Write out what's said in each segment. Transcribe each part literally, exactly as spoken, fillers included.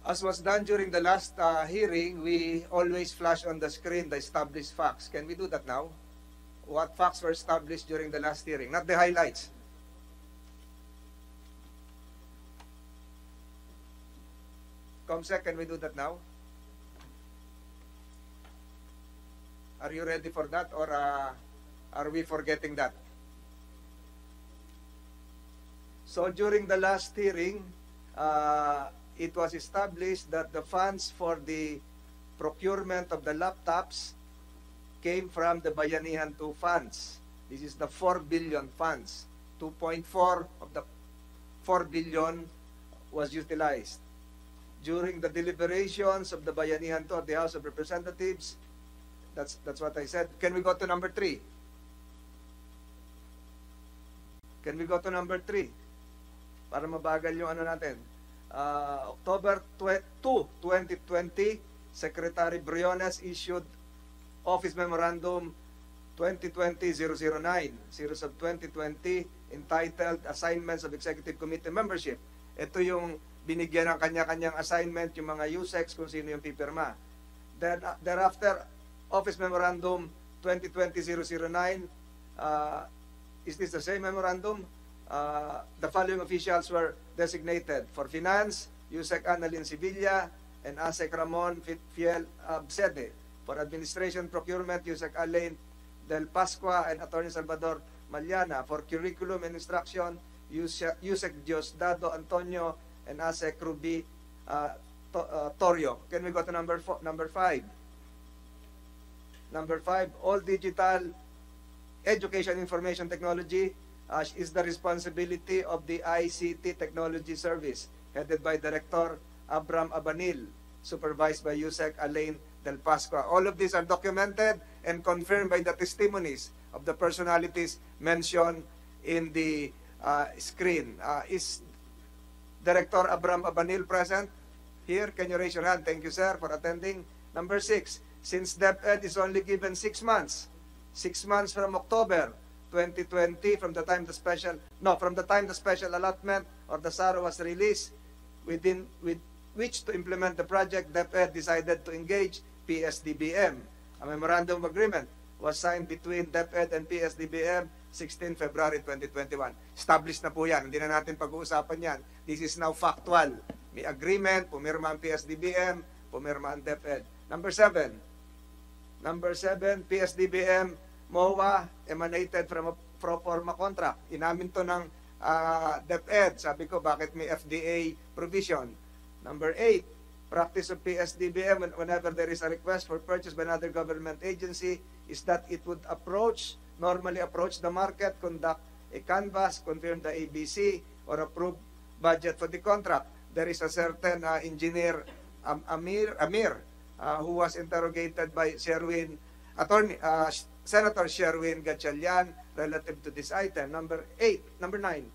As was done during the last uh, hearing, we always flash on the screen the established facts. Can we do that now? What facts were established during the last hearing? Not the highlights. Comsec, can we do that now? Are you ready for that, or uh, are we forgetting that? So during the last hearing, uh, it was established that the funds for the procurement of the laptops came from the Bayanihan two funds. This is the four billion funds. two point four of the four billion was utilized. During the deliberations of the Bayanihan two of the House of Representatives, that's, that's what I said. Can we go to number three? Can we go to number three? Para mabagal yung ano natin. Uh, October second, twenty twenty, Secretary Briones issued Office Memorandum twenty twenty dash zero zero nine, series of twenty twenty, entitled Assignments of Executive Committee Membership. Ito yung binigyan ng kanya-kanyang assignment, yung mga U S E Cs, kung sino yung pipirma. Then, uh, thereafter, Office Memorandum twenty twenty dash zero zero nine, uh, is this the same memorandum? Uh, the following officials were designated: for Finance, Yusek Annalyn Sevilla and Asek Ramon Fiel Absede; for Administration Procurement, Yusek Alain Del Pascua and Attorney Salvador Maliana; for Curriculum and Instruction, Yusek Diosdado Antonio and Asek Ruby uh, to, uh, Torio. Can we go to number four, number five? Number five, all digital education information technology Uh, is the responsibility of the I C T Technology Service, headed by Director Abram Abanil, supervised by Yusek Alain Del Pascua. All of these are documented and confirmed by the testimonies of the personalities mentioned in the uh, screen. Uh, is Director Abram Abanil present here? Can you raise your hand? Thank you, sir, for attending. Number six, since DepEd is only given six months, six months from October twenty twenty, from the time the special, no, from the time the special allotment or the S A R O was released, within with which to implement the project, DepEd decided to engage P S D B M. A memorandum of agreement was signed between DepEd and P S D B M sixteenth February twenty twenty-one. Established na po yan. Hindi na natin pag-uusapan yan. This is now factual. May agreement, pumirma ang P S D B M, pumirma ang DepEd. Number seven. Number seven, P S D B M M O A emanated from a pro forma contract. Inamin to ng uh, DepEd. Sabi ko, bakit may F D A provision? Number eight, practice of P S D B M whenever there is a request for purchase by another government agency is that it would approach, normally approach the market, conduct a canvass, confirm the A B C, or approve budget for the contract. There is a certain uh, engineer, um, Amir, Amir uh, who was interrogated by Sherwin, attorney, uh, Senator Sherwin Gatchalian relative to this item. Number eight, number nine,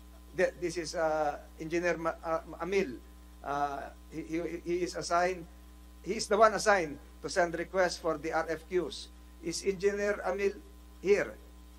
this is uh, Engineer Ma uh, Amil. Uh, he, he, he is assigned, he is the one assigned to send requests for the R F Qs. Is Engineer Amil here?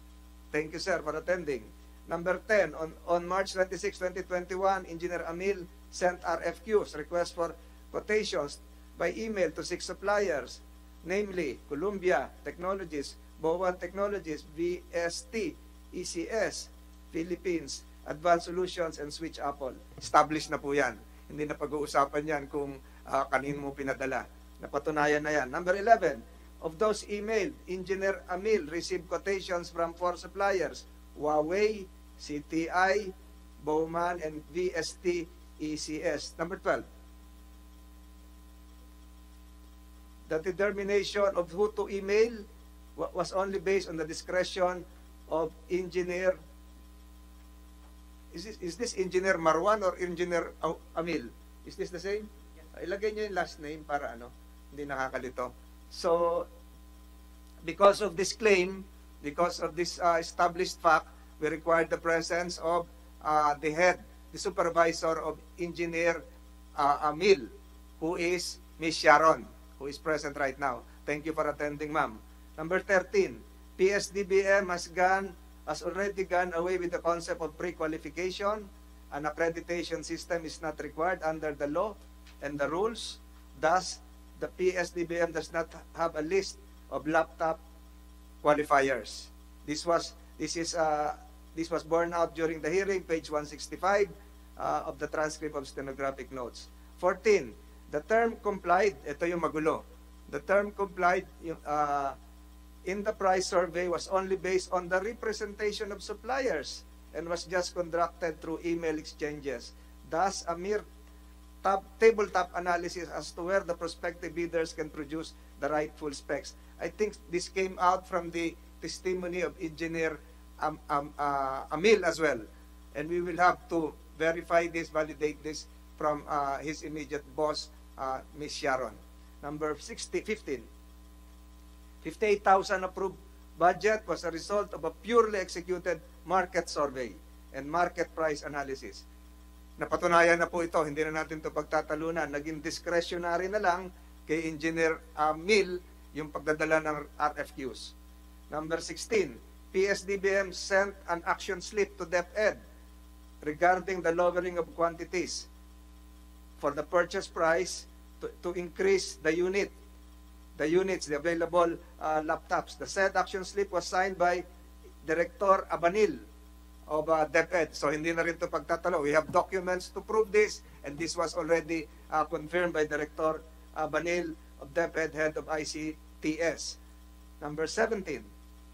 Thank you, sir, for attending. Number ten, on, on March twenty-sixth, twenty twenty-one, Engineer Amil sent R F Qs, requests for quotations, by email to six suppliers, namely Columbia Technologies, Bowen Technologies, V S T, E C S, Philippines, Advanced Solutions, and Switch Apple. Established na po yan. Hindi na pag-uusapan yan kung uh, kanino mo pinadala. Napatunayan na yan. Number eleven, of those emailed, Engineer Amil received quotations from four suppliers, Huawei, C T I, Bowman, and V S T E C S. Number twelve, the determination of who to email was only based on the discretion of Engineer, is this, is this Engineer Marwan or Engineer Amil? Is this the same? Yes. Ilagay niyo yung last name para ano, hindi nakakalito. So, because of this claim, because of this uh, established fact, we required the presence of uh, the head, the supervisor of Engineer uh, Amil, who is Miz Sharon, who is present right now. Thank you for attending, ma'am. Number thirteen, P S D B M has gone, has already gone away with the concept of pre-qualification. An accreditation system is not required under the law. and the rules. Thus, the P S D B M does not have a list of laptop qualifiers. This was this is uh, this was borne out during the hearing, page one sixty-five uh, of the transcript of stenographic notes. fourteen. The term complied, ito yung magulo. The term complied uh, in the price survey was only based on the representation of suppliers and was just conducted through email exchanges. Thus, a mere top, tabletop analysis as to where the prospective bidders can produce the rightful specs. I think this came out from the testimony of Engineer um, um, uh, Amil as well. And we will have to verify this, validate this from uh, his immediate boss, uh, Miz Sharon. Number sixty, fifteen. fifty-eight thousand approved budget was a result of a purely executed market survey and market price analysis. Napatunayan na po ito, hindi na natin ito pagtatalunan. Naging discretionary na lang kay Engineer uh, Mill yung pagdadala ng R F Qs. Number sixteen, P S D B M sent an action slip to DepEd regarding the lowering of quantities for the purchase price to, to increase the unit, the units, the available uh, laptops. The said action slip was signed by Director Abanil of uh, DepEd. So hindi na rin ito pagtatalo. We have documents to prove this, and this was already uh, confirmed by Director Abanil of DepEd, head of I C T S. Number seventeen.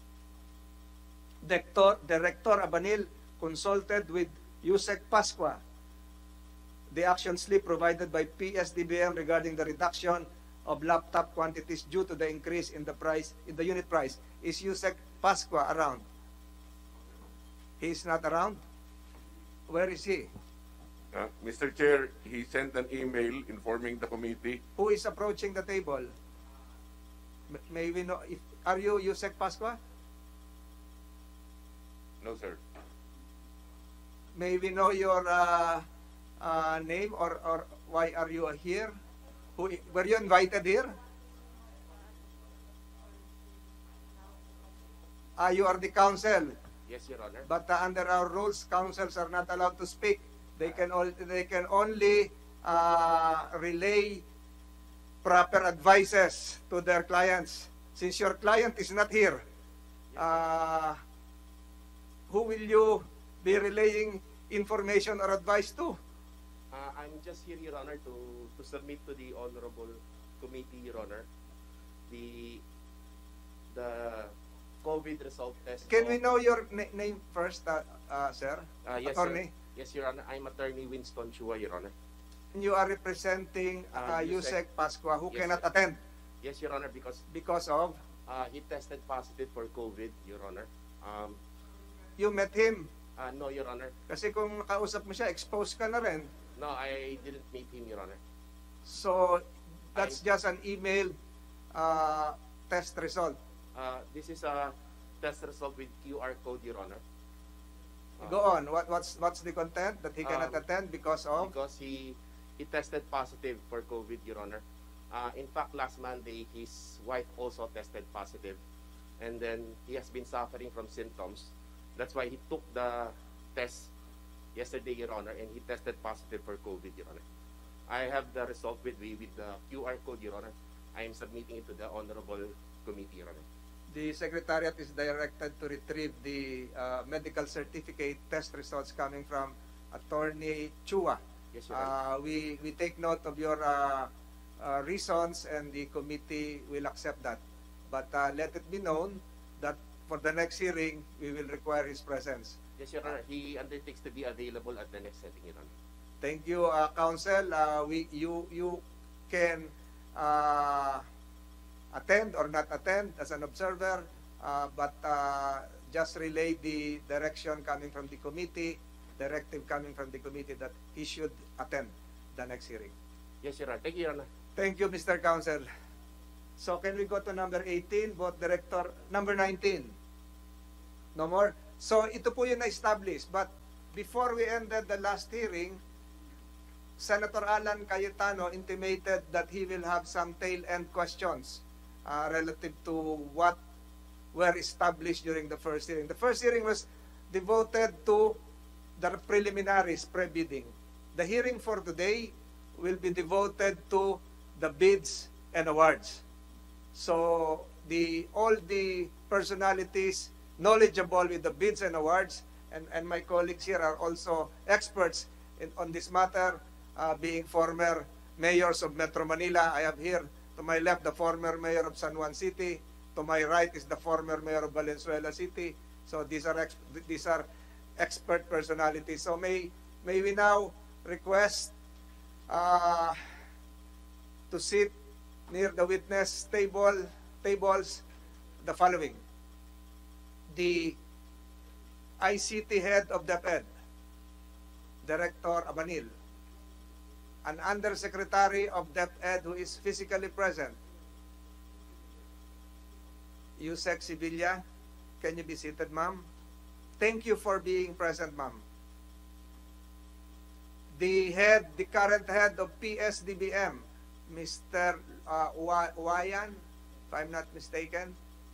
Director, Director Abanil consulted with Yusek Pascua. The action slip provided by P S D B M regarding the reduction of laptop quantities due to the increase in the price, in the unit price. Is Yusek Pascua around? He is not around? Where is he? Uh, Mister Chair, he sent an email informing the committee. Who is approaching the table? M- May we know, if, are you Yusek Pascua? No, sir. May we know your uh, uh, name, or, or why are you here? Who, were you invited here? Ah, you are the counsel. Yes, Your Honor. But uh, under our rules, counsels are not allowed to speak. They can all, they can only uh, relay proper advices to their clients. Since your client is not here, uh, who will you be relaying information or advice to? Uh, I'm just here, Your Honor, to, to submit to the Honorable Committee, Your Honor, the the COVID result test. Can of, we know your na name first, uh, uh, sir? uh, yes, Attorney? Sir. Yes, Your Honor. I'm Attorney Winston Chua, Your Honor. You are representing uh, Uh, Yusek. Yusek Pascua, who Yes, cannot sir. attend Yes, Your Honor, because because of uh, he tested positive for COVID, Your Honor. Um, you met him. uh, no, Your Honor. Kasi kung nakausap mo siya, exposed ka na rin. No, I didn't meet him, Your Honor. So, that's just an email uh, test result. Uh, this is a test result with Q R code, Your Honor. Uh, Go on. What, what's what's the content that he cannot Um, attend because of? Because he he tested positive for COVID, Your Honor. Uh, in fact, last Monday, his wife also tested positive. And then he has been suffering from symptoms. That's why he took the test yesterday, Your Honor, and he tested positive for COVID, Your Honor. I have the result with me with the Q R code, Your Honor. I am submitting it to the Honorable Committee, Your Honor. The Secretariat is directed to retrieve the uh, medical certificate test results coming from Attorney Chua. Yes, Your Honor. Uh, we, we take note of your uh, uh, reasons, and the committee will accept that. But uh, let it be known that for the next hearing, we will require his presence. Yes, Your Honor. He undertakes to be available at the next setting, Your Honor. Thank you, uh, Counsel. Uh, we, you, you can uh, attend or not attend as an observer, uh, but uh, just relay the direction coming from the committee, directive coming from the committee that he should attend the next hearing. Yes, Your Honor. Thank you, Your Honor. Thank you, Mister Counsel. So can we go to number eighteen, both director, number nineteen? No more? So ito po yung na-establish. But before we ended the last hearing, Senator Alan Cayetano intimated that he will have some tail-end questions uh, relative to what were established during the first hearing. The first hearing was devoted to the preliminaries, pre-bidding. The hearing for today will be devoted to the bids and awards. So the all the personalities knowledgeable with the bids and awards, and, and my colleagues here are also experts in, on this matter, uh, being former mayors of Metro Manila. I have here to my left the former mayor of San Juan City. To my right is the former mayor of Valenzuela City. So these are ex these are expert personalities. So may may we now request uh, to sit near the witness table tables the following: the I C T head of DepEd, Director Abanil, an undersecretary of DepEd who is physically present, Yusek Sibilia. Can you be seated, ma'am? Thank you for being present, ma'am. The head, the current head of P S D B M, Mister Uh, Wayan, if I'm not mistaken.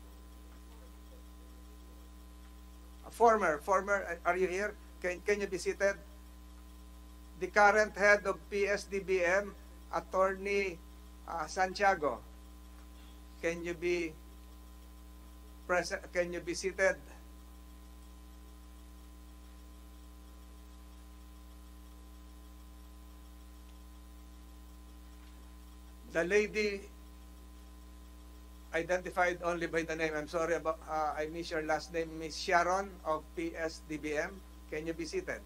A former, former, are you here? Can, can you be seated? The current head of P S D B M, Attorney uh, Santiago. Can you be present? Can you be seated? The lady identified only by the name, I'm sorry about, uh, I missed your last name, Miss Sharon of P S D B M. Can you be seated?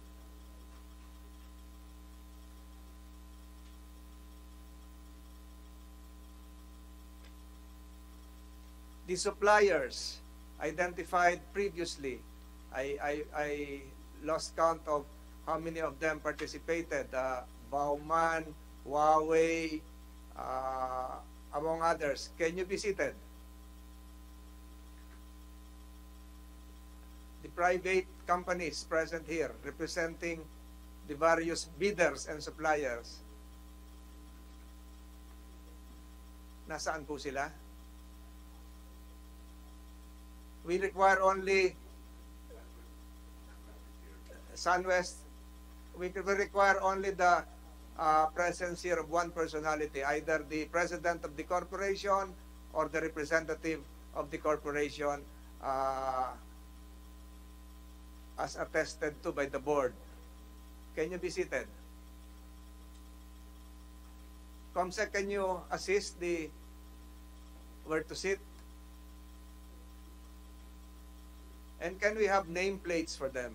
The suppliers identified previously, I, I, I lost count of how many of them participated. Uh, Bauman, Huawei, Uh, among others. Can you be seated? The private companies present here representing the various bidders and suppliers. Nasaan po sila? We require only SunWest. We require only the Uh, presence here of one personality, either the president of the corporation or the representative of the corporation, uh, as attested to by the board. Can you be seated? Comsec, can you assist the where to sit? And can we have nameplates for them?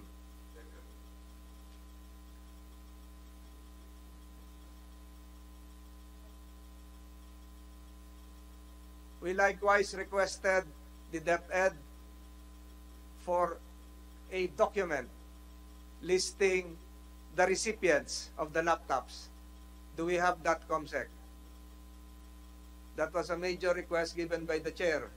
We likewise requested the DepEd for a document listing the recipients of the laptops. Do we have that, Comsec? That was a major request given by the chair.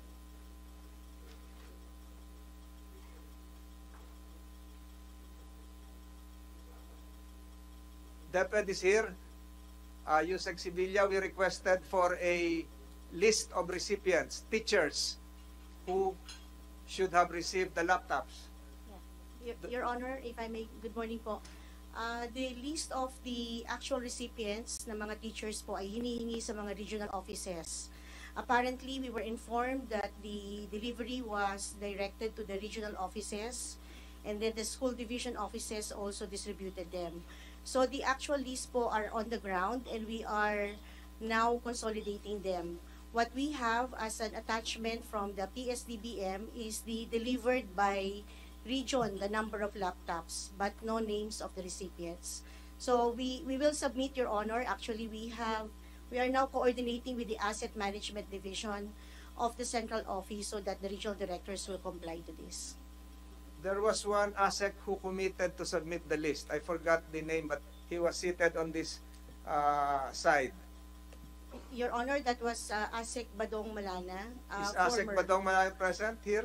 DepEd is here. Uh, Yusek Sibilia, we requested for a list of recipients, teachers who should have received the laptops. Yeah. Your, Your Honor, if I may, good morning po. Uh, the list of the actual recipients ng mga teachers po ay hinihingi sa mga regional offices. Apparently, we were informed that the delivery was directed to the regional offices, and then the school division offices also distributed them. So the actual list po are on the ground, and we are now consolidating them. What we have as an attachment from the P S D B M is the delivered by region, the number of laptops, but no names of the recipients. So we, we will submit, Your Honor. Actually, we have, we are now coordinating with the Asset Management Division of the central office so that the regional directors will comply to this. There was one A S E C who committed to submit the list. I forgot the name, but he was seated on this uh, side. Your Honor, that was uh, A S E C Badong Malana. Uh, Is A S E C former. Badong Malana present here?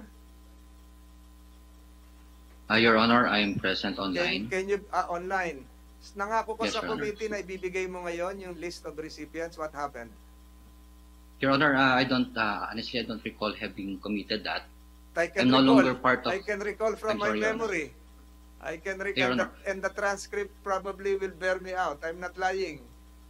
Uh, Your Honor, I am present online. Can, can you, uh, online? Nangako ko Yes, sa Your Honor. committee na ibibigay mo ngayon yung list of recipients. What happened? Your Honor, uh, I don't, uh, honestly, I don't recall having committed that. I can I'm no recall, longer part of- I can recall from I'm my sorry, Your Honor. memory. I can Your recall, and the, Honor. and the transcript probably will bear me out. I'm not lying.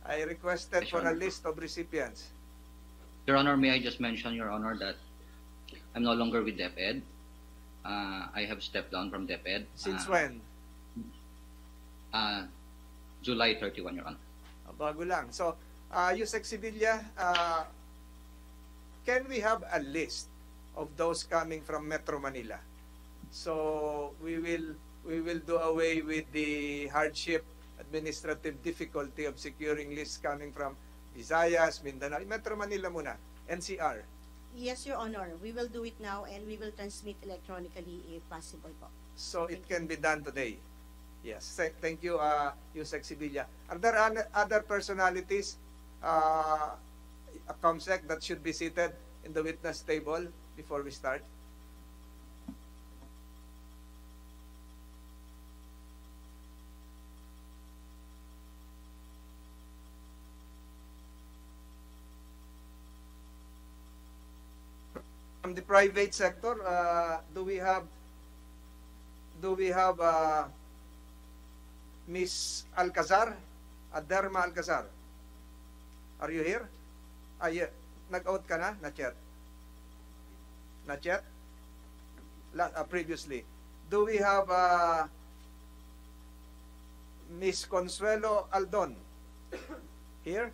I requested Yes, for Your a Honor. list of recipients. Your Honor, may I just mention, Your Honor, that I'm no longer with DepEd. Uh, I have stepped down from DepEd. Since uh, when? Uh, July thirty-first, Your Honor. Ah, bago lang. So, uh, Yusek Sibilia, uh, can we have a list of those coming from Metro Manila? So, we will we will do away with the hardship, administrative difficulty of securing lists coming from Visayas, Mindanao, Metro Manila muna, N C R. Yes, Your Honor. We will do it now and we will transmit electronically if possible po. So, it can be done today. Yes. Th- Thank you, uh, Yusek Sibilia. Are there an- other personalities, uh, a COMSEC that should be seated in the witness table before we start? From the private sector, uh, do we have do we have uh, Miss Alcazar, Aderma Alcazar? Are you here? Ah, yeah. Nag-out ka na? Not yet. Not yet? La- uh, previously. Do we have uh, Miss Consuelo Aldon? Here?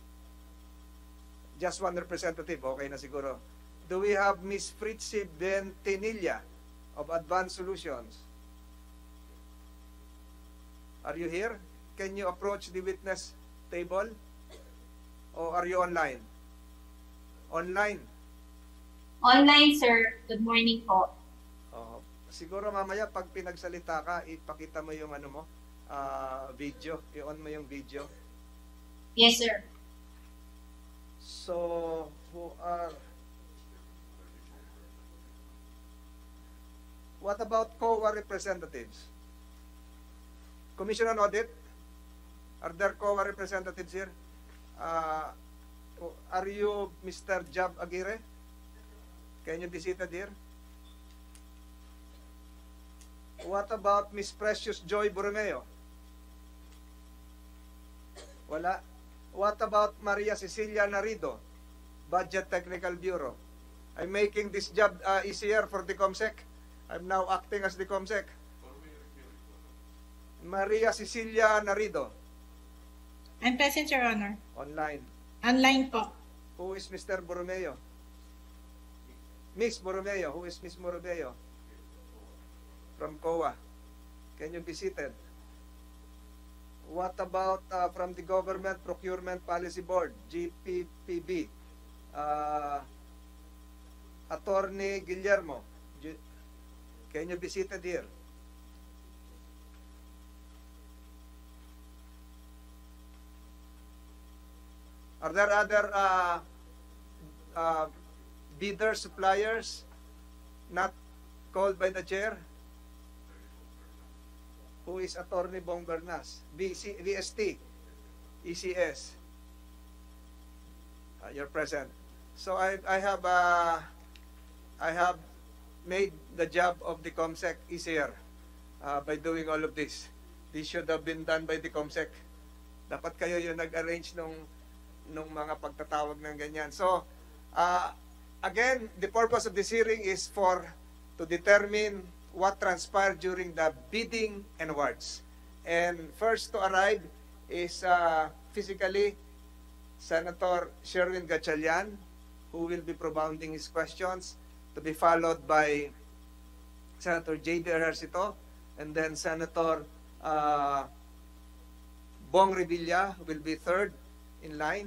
Just one representative. Okay na siguro. Do we have Miss Fritzi Bentinilla of Advanced Solutions? Are you here? Can you approach the witness table? Or are you online? Online. Online, sir. Good morning po. Oh, siguro mamaya pag pinagsalita ka, ipakita mo yung ano mo, ah, video. I-on mo yung video. Yes, sir. So, who are... What about C O A representatives? Commission on Audit? Are there C O A representatives here? Uh, are you Mister Jab Aguirre? Can you be seated here? What about Miss Precious Joy Borromeo? Wala. What about Maria Cecilia Narido, Budget Technical Bureau? I'm making this job uh, easier for the COMSEC. I'm now acting as the COMSEC. Maria Cecilia Narido, I'm present, Your Honor. online. Online po. Who is Mister Borromeo? Miss Borromeo. Who is Miss Borromeo? From C O A. Can you be seated? What about uh, from the Government Procurement Policy Board, G P P B? Uh, Attorney Guillermo. G- Can you be seated here? Are there other uh, uh, bidders, suppliers not called by the chair? Who is Attorney Bong Bernas? V C, V S T, E C S. Uh, you're present. So I, I have uh, I have made the job of the COMSEC easier uh, by doing all of this. This should have been done by the COMSEC. Dapat kayo yung nag-arrange nung nung mga pagtatawag ng ganyan. So, uh, again, the purpose of this hearing is for to determine what transpired during the bidding and awards. And first to arrive is uh, physically Senator Sherwin Gatchalian, who will be propounding his questions, to be followed by Senator J D Ejercito, and then Senator uh, Bong Revilla will be third in line,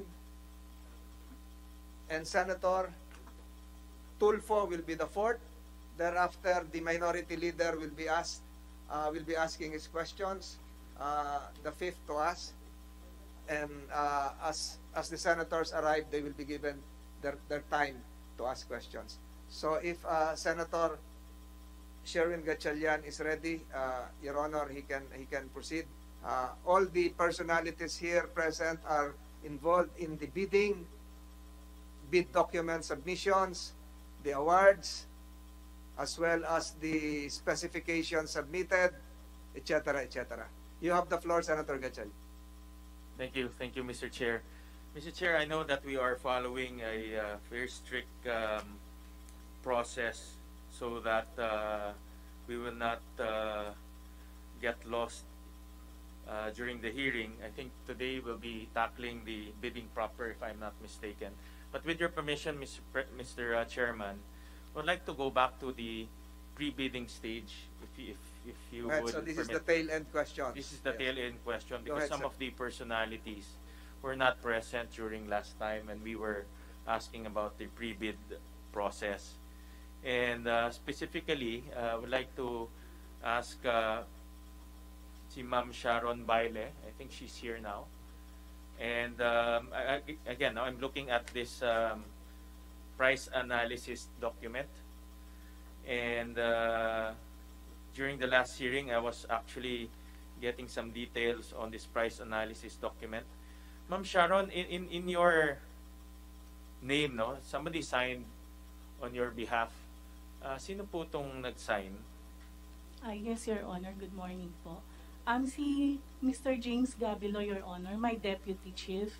and Senator Tulfo will be the fourth. Thereafter, the minority leader will be asked, uh, will be asking his questions. Uh, the fifth to us, and uh, as as the senators arrive, they will be given their their time to ask questions. So, if uh, Senator Sherwin Gatchalian is ready, uh, Your Honor, he can he can proceed. Uh, all the personalities here present are involved in the bidding, bid document submissions, the awards, as well as the specifications submitted, et cetera, et cetera. You have the floor, Senator Gatchalian. Thank you. Thank you, Mister Chair. Mister Chair, I know that we are following a uh, very strict um, process so that uh, we will not uh, get lost uh, during the hearing. I think today we'll be tackling the bidding proper, if I'm not mistaken. But with your permission, Mister Pre Mister Uh, Chairman, I would like to go back to the pre-bidding stage, if you, if, if you Right, would so this is permit. the tail end question. This is the Yes. tail end question Go because ahead, some sir. of the personalities were not present during last time and we were asking about the pre-bid process. And uh, specifically, uh, I would like to ask uh, si Ma'am Sharon Baile. I think she's here now. And um, I, I, again, I'm looking at this um, price analysis document. And uh, during the last hearing, I was actually getting some details on this price analysis document. Ma'am Sharon, in, in, in your name, no, somebody signed on your behalf. Uh, sino po itong nag-sign? Ah, yes, Your Honor. Good morning po. I'm si Mister James Gabilo, Your Honor, my Deputy Chief.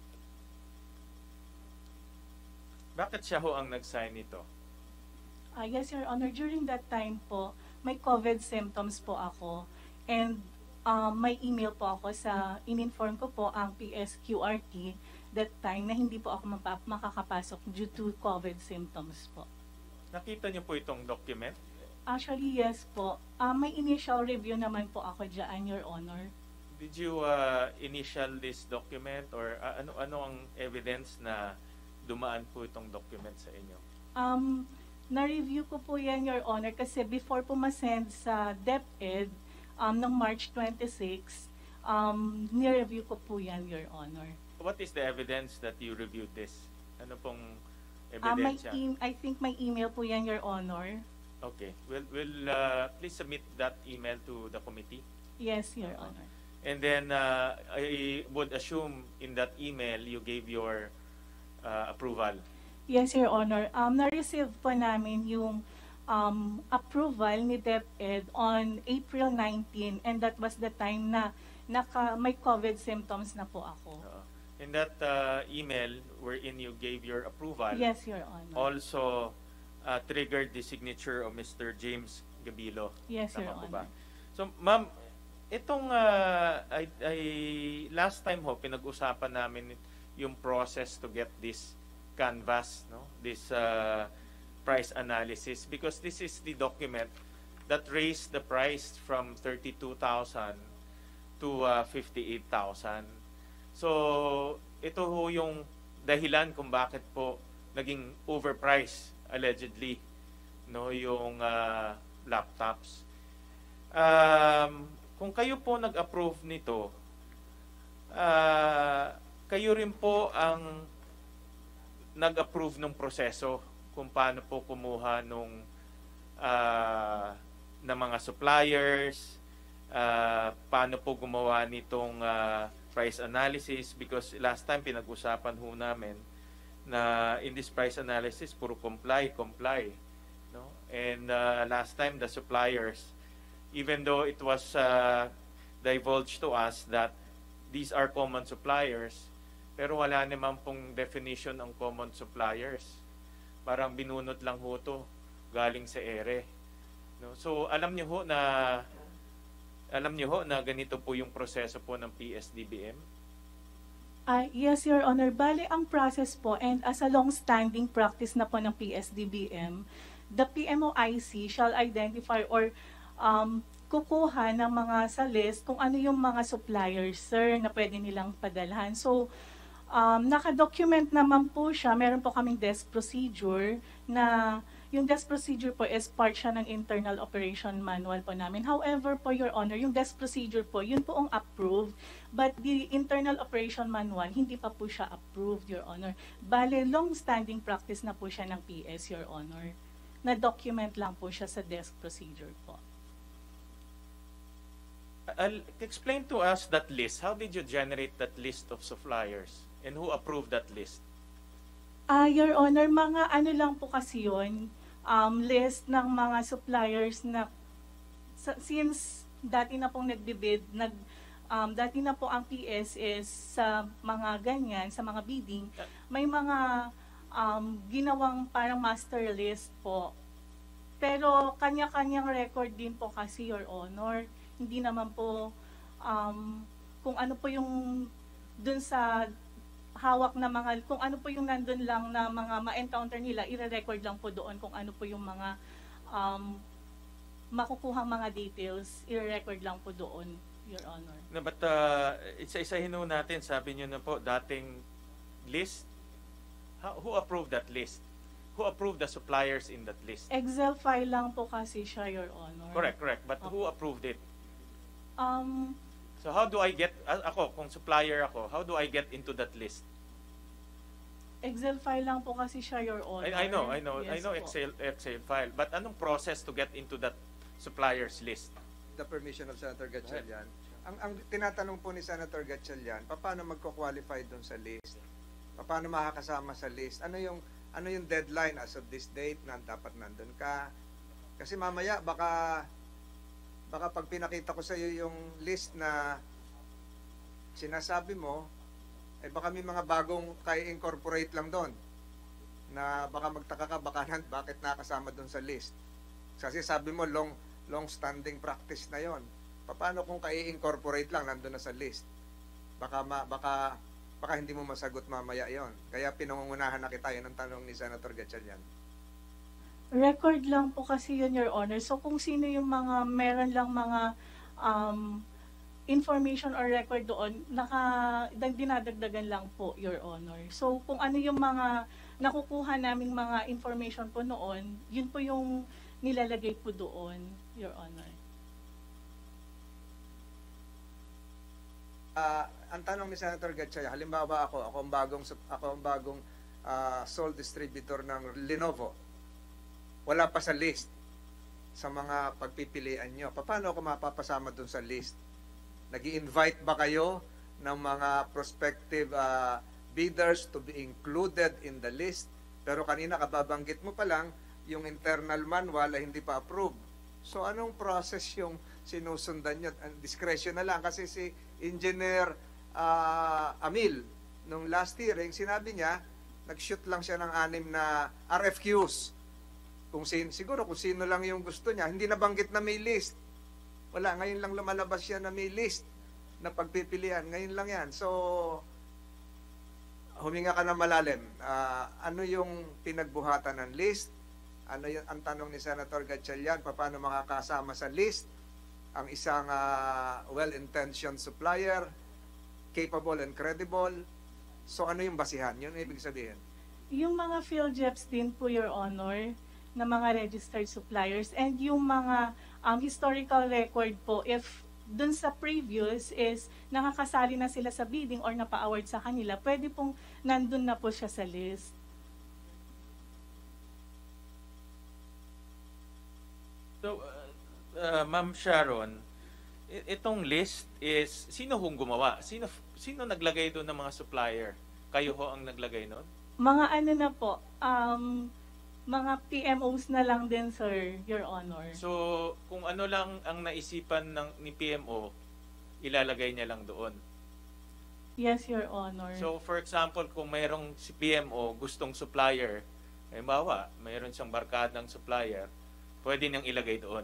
Bakit siya ho ang nag-sign nito? Ah, yes, Your Honor. During that time po, may COVID symptoms po ako. And um, may email po ako sa, in-inform ko po ang P S Q R T that time na hindi po ako mapa- makakapasok due to COVID symptoms po. Nakita niyo po itong document? Actually, yes po. Ah, may initial review naman po ako dyan, Your Honor. Did you uh, initial this document or uh, ano ano ang evidence na dumaan po itong document sa inyo? Um, na-review ko po yan, Your Honor, kasi before po masend sa DepEd um, ng March twenty-sixth, um, ni-review ko po yan, Your Honor. What is the evidence that you reviewed this? Ano pong Uh, may ebidensya? e- I think may email po yan, Your Honor. Okay. Will will uh, please submit that email to the committee. Yes, Your Honor. And then uh, I would assume in that email you gave your uh, approval. Yes, Your Honor. Um, na-receive po namin yung um, approval ni DepEd on April nineteenth, and that was the time na naka, may COVID symptoms na po ako. Uh, in that uh, email wherein you gave your approval, Yes, Your Honor. also uh, triggered the signature of Mister James Gabilo. Yes, Your Tama po Honor. ba? So, ma'am, itong uh, ay, ay, last time ho, pinag-usapan namin yung process to get this canvas, no? This uh, price analysis, because this is the document that raised the price from thirty-two thousand to uh, fifty-eight thousand. So, ito ho yung dahilan kung bakit po naging overpriced allegedly, no, yung uh, laptops. Um, kung kayo po nag-approve nito, uh, kayo rin po ang nag-approve ng proseso kung paano po kumuha nung uh, ng mga suppliers, uh, paano po gumawa nitong uh, price analysis, because last time pinag-usapan ho namin na in this price analysis puro comply, comply, no? And uh, last time the suppliers, even though it was uh, divulged to us that these are common suppliers, pero wala naman pong definition ang common suppliers. Parang binunot lang ho to galing sa ere. No? So alam niyo ho na alam niyo ho na ganito po yung proseso po ng P S D B M. Ah, yes, Your Honor. Bale, ang process po, and as a long-standing practice na po ng P S D B M, the P M O I C shall identify or um, kukuha ng mga sa list kung ano yung mga suppliers, sir, na pwede nilang padalhan. So, um, naka-document naman po siya. Meron po kaming desk procedure na yung desk procedure po is part siya ng internal operation manual po namin. However po, Your Honor, yung desk procedure po, yun po ang approved, but the internal operation manual, hindi pa po siya approved, Your Honor. Bale, long-standing practice na po siya ng P S, Your Honor. Na-document lang po siya sa desk procedure po. I'll explain to us that list. How did you generate that list of suppliers? And who approved that list? Ah, Your Honor, mga ano lang po kasi yun, um, list ng mga suppliers na sa- since dati na pong nagbibid, nag, um, dati na po ang P S is sa mga ganyan, sa mga bidding, may mga um, ginawang parang master list po. Pero kanya-kanyang record din po kasi, Your Honor. Hindi naman po um, kung ano po yung dun sa hawak na mga, kung ano po yung nandun lang na mga ma-encounter nila, i-record lang po doon kung ano po yung mga um, makukuhang mga details, i-record lang po doon, Your Honor. No, but uh, isa-isahin ho natin, sabi niyo na po, dating list. How, who approved that list? Who approved the suppliers in that list? Excel file lang po kasi siya, Your Honor. Correct, correct. But who approved it? Um, So how do I get, a- ako, kung supplier ako, how do I get into that list? Excel file lang po kasi siya, Your Honor. I, I know, I know, I Yes know po. Excel Excel file. But anong process to get into that suppliers list? The permission of Senator Gatchalian. Ang, ang tinatanong po ni Senator Gatchalian, paano magko-qualify doon sa list? Paano makakasama sa list? Ano yung ano yung deadline as of this date na dapat nandun ka? Kasi mamaya baka baka pag pinakita ko sa iyo yung list na sinasabi mo, eh baka may mga bagong kaya incorporate lang doon na baka magtaka ka baka bakit nakasama doon sa list. Kasi sabi mo long long standing practice na yon. Paano kung kai-incorporate lang nandun na sa list? Baka ma, baka baka hindi mo masagot mamaya yon. Kaya pinangungunahan na kita, yun ang tanong ni Senator Gatchalian. Record lang po kasi yun, Your Honor. So kung sino yung mga meron lang mga um, information or record doon, naka dinadagdagan lang po, Your Honor. So kung ano yung mga nakukuha naming mga information po noon, yun po yung nilalagay po doon, Your Honor. Uh, ang tanong ni Senator Gatchalian, halimbawa ako, ako ang bagong ako ang bagong uh, sole distributor ng Lenovo. Wala pa sa list sa mga pagpipilian nyo. Paano ako mapapasama dun sa list? Nag-i-invite ba kayo ng mga prospective uh, bidders to be included in the list? Pero kanina kababanggit mo pa lang yung internal manual ay hindi pa approved. So anong process yung sinusundan nyo? Discretion na lang kasi si Engineer uh, Amil nung last hearing, sinabi niya nag-shoot lang siya ng anim na R F Qs. Kung sin, siguro kung sino lang yung gusto niya, hindi nabanggit na may list. Wala, ngayon lang lumalabas siya na may list na pagpipilian. Ngayon lang yan. So, huminga ka na malalim. Uh, ano yung pinagbuhatan ng list? Ano yung, ang tanong ni Senator Gatchalian, paano makakasama sa list ang isang uh, well-intentioned supplier, capable and credible? So, ano yung basihan? Yun ang ibig sabihin. Yung mga PhilJeps din po, Your Honor, na mga registered suppliers, and yung mga um, historical record po, if dun sa previous is nakakasali na sila sa bidding or napa-award sa kanila, pwede pong nandun na po siya sa list. So, uh, uh, Ma'am Sharon, itong list is, sino hong gumawa? Sino, sino naglagay doon ng mga supplier? Kayo ho ang naglagay noon? Mga ano na po, um, mga P M Os na lang din, sir, Your Honor. So, kung ano lang ang naisipan ng ni P M O, ilalagay niya lang doon. Yes, Your Honor. So, for example, kung mayroong si P M O gustong supplier, eh bawa, mayroon siyang barkadang supplier, pwede niyang ilagay doon.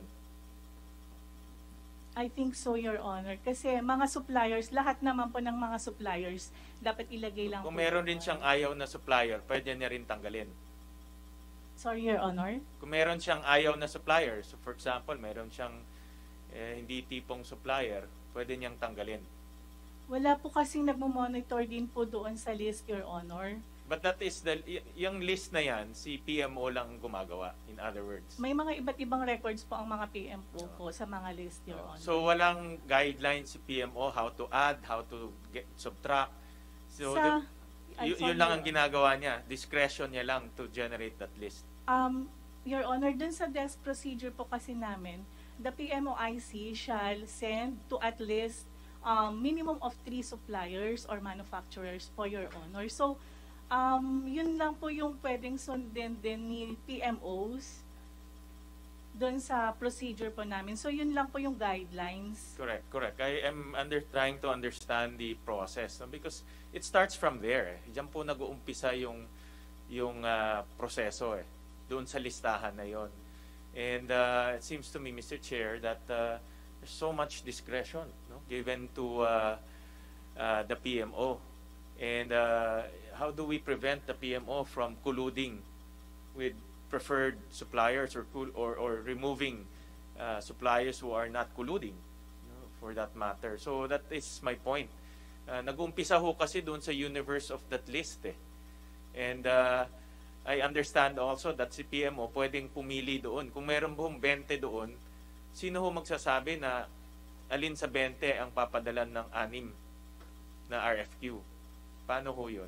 I think so, Your Honor. Kasi mga suppliers, lahat naman po ng mga suppliers, dapat ilagay lang Kung po meron doon. din siyang ayaw na supplier, pwede niya rin tanggalin. Sorry, Your Honor. Kung meron siyang ayaw na supplier, so for example, meron siyang eh, hindi tipong supplier, pwede niyang tanggalin. Wala po kasing nagmo-monitor din po doon sa list, Your Honor. But that is the, y- yung list na yan, si P M O lang gumagawa, in other words. May mga iba't ibang records po ang mga P M O po sa mga list, Your Honor. So walang guidelines si P M O how to add, how to get, subtract. So Sa- the- I'm y- sorry, yun lang Your ang ginagawa niya. Discretion niya lang to generate that list. Um, Your Honor, dun sa desk procedure po kasi namin, the P M O I C shall send to at least um, minimum of three suppliers or manufacturers po, Your Honor. So, um, yun lang po yung pwedeng sundin din ni P M Os. doon sa procedure po namin. So yun lang po yung guidelines. Correct, correct. I am under trying to understand the process, no? Because it starts from there. Eh. Diyan po nag-uumpisa yung yung uh, proseso eh. Doon sa listahan na yon. And uh, it seems to me, Mister Chair, that uh, there's so much discretion, no, given to uh, uh, the P M O. And uh, how do we prevent the P M O from colluding with preferred suppliers or or, or removing uh, suppliers who are not colluding, you know, for that matter? So that is my point. Uh, nag-umpisa ho kasi doon sa universe of that list eh. And uh, I understand also that si P M O pwedeng pumili doon. Kung meron pong twenty doon, sino ho magsasabi na alin sa twenty ang papadalan ng anim na R F Q? Paano ho yun?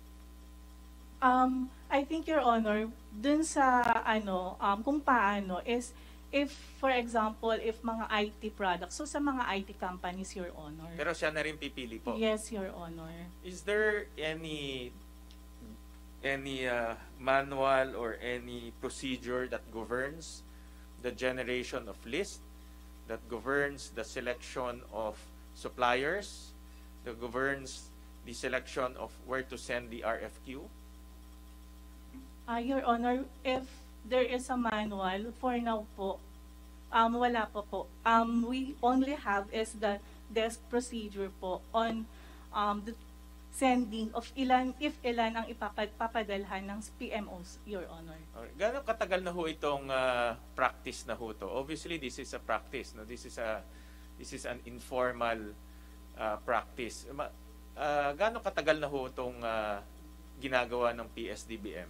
Um, I think, Your Honor, dun sa ano, um, kung paano is, if, for example, if mga I T products, so sa mga I T companies, Your Honor. Pero siya na rin pipili po. Yes, Your Honor. Is there any any uh, manual or any procedure that governs the generation of list, that governs the selection of suppliers, that governs the selection of where to send the R F Q? Uh, Your Honor, if there is a manual, for now po, um, wala po po. Um, we only have is the desk procedure po on um, the sending of ilan, if ilan ang ipapadalhan ng P M Os, Your Honor. Okay. Gaano katagal na ho itong uh, practice na ho to? Obviously, this is a practice. No? This is a this is an informal uh, practice. Ma, uh, gaano katagal na ho itong uh, ginagawa ng P S D B M?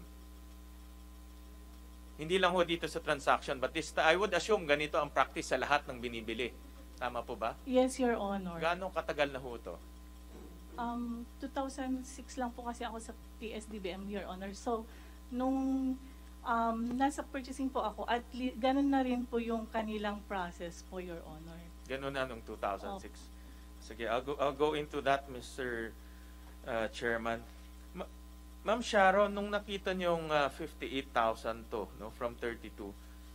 Hindi lang ho dito sa transaction, but this, I would assume ganito ang practice sa lahat ng binibili. Tama po ba? Yes, Your Honor. Gaano katagal na ho to? Um, two thousand six lang po kasi ako sa P S D B M, Your Honor. So, nung um, nasa purchasing po ako, at least, ganun na rin po yung kanilang process po, Your Honor. Ganun na nung two thousand six. Oh. Sige, I'll go, I'll go into that, Mister Uh, Chairman. Ma Ma'am Sharon, nung nakita niyong uh, fifty-eight thousand to, no, from thirty-two,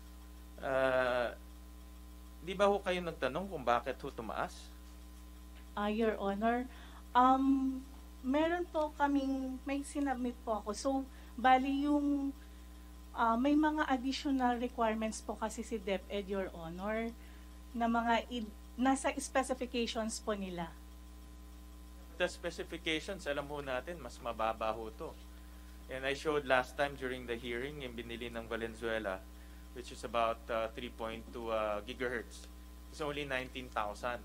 uh, di ba ho kayo nagtanong kung bakit ho tumaas? Uh, Your Honor, um, meron po kaming, may sinabmit po ako. So, bali yung, uh, may mga additional requirements po kasi si DepEd, Your Honor, na mga, nasa specifications po nila. The specifications, alam ho natin, mas mababa ho to. And I showed last time during the hearing yung binili ng Valenzuela, which is about uh, three point two uh, gigahertz. It's only nineteen thousand.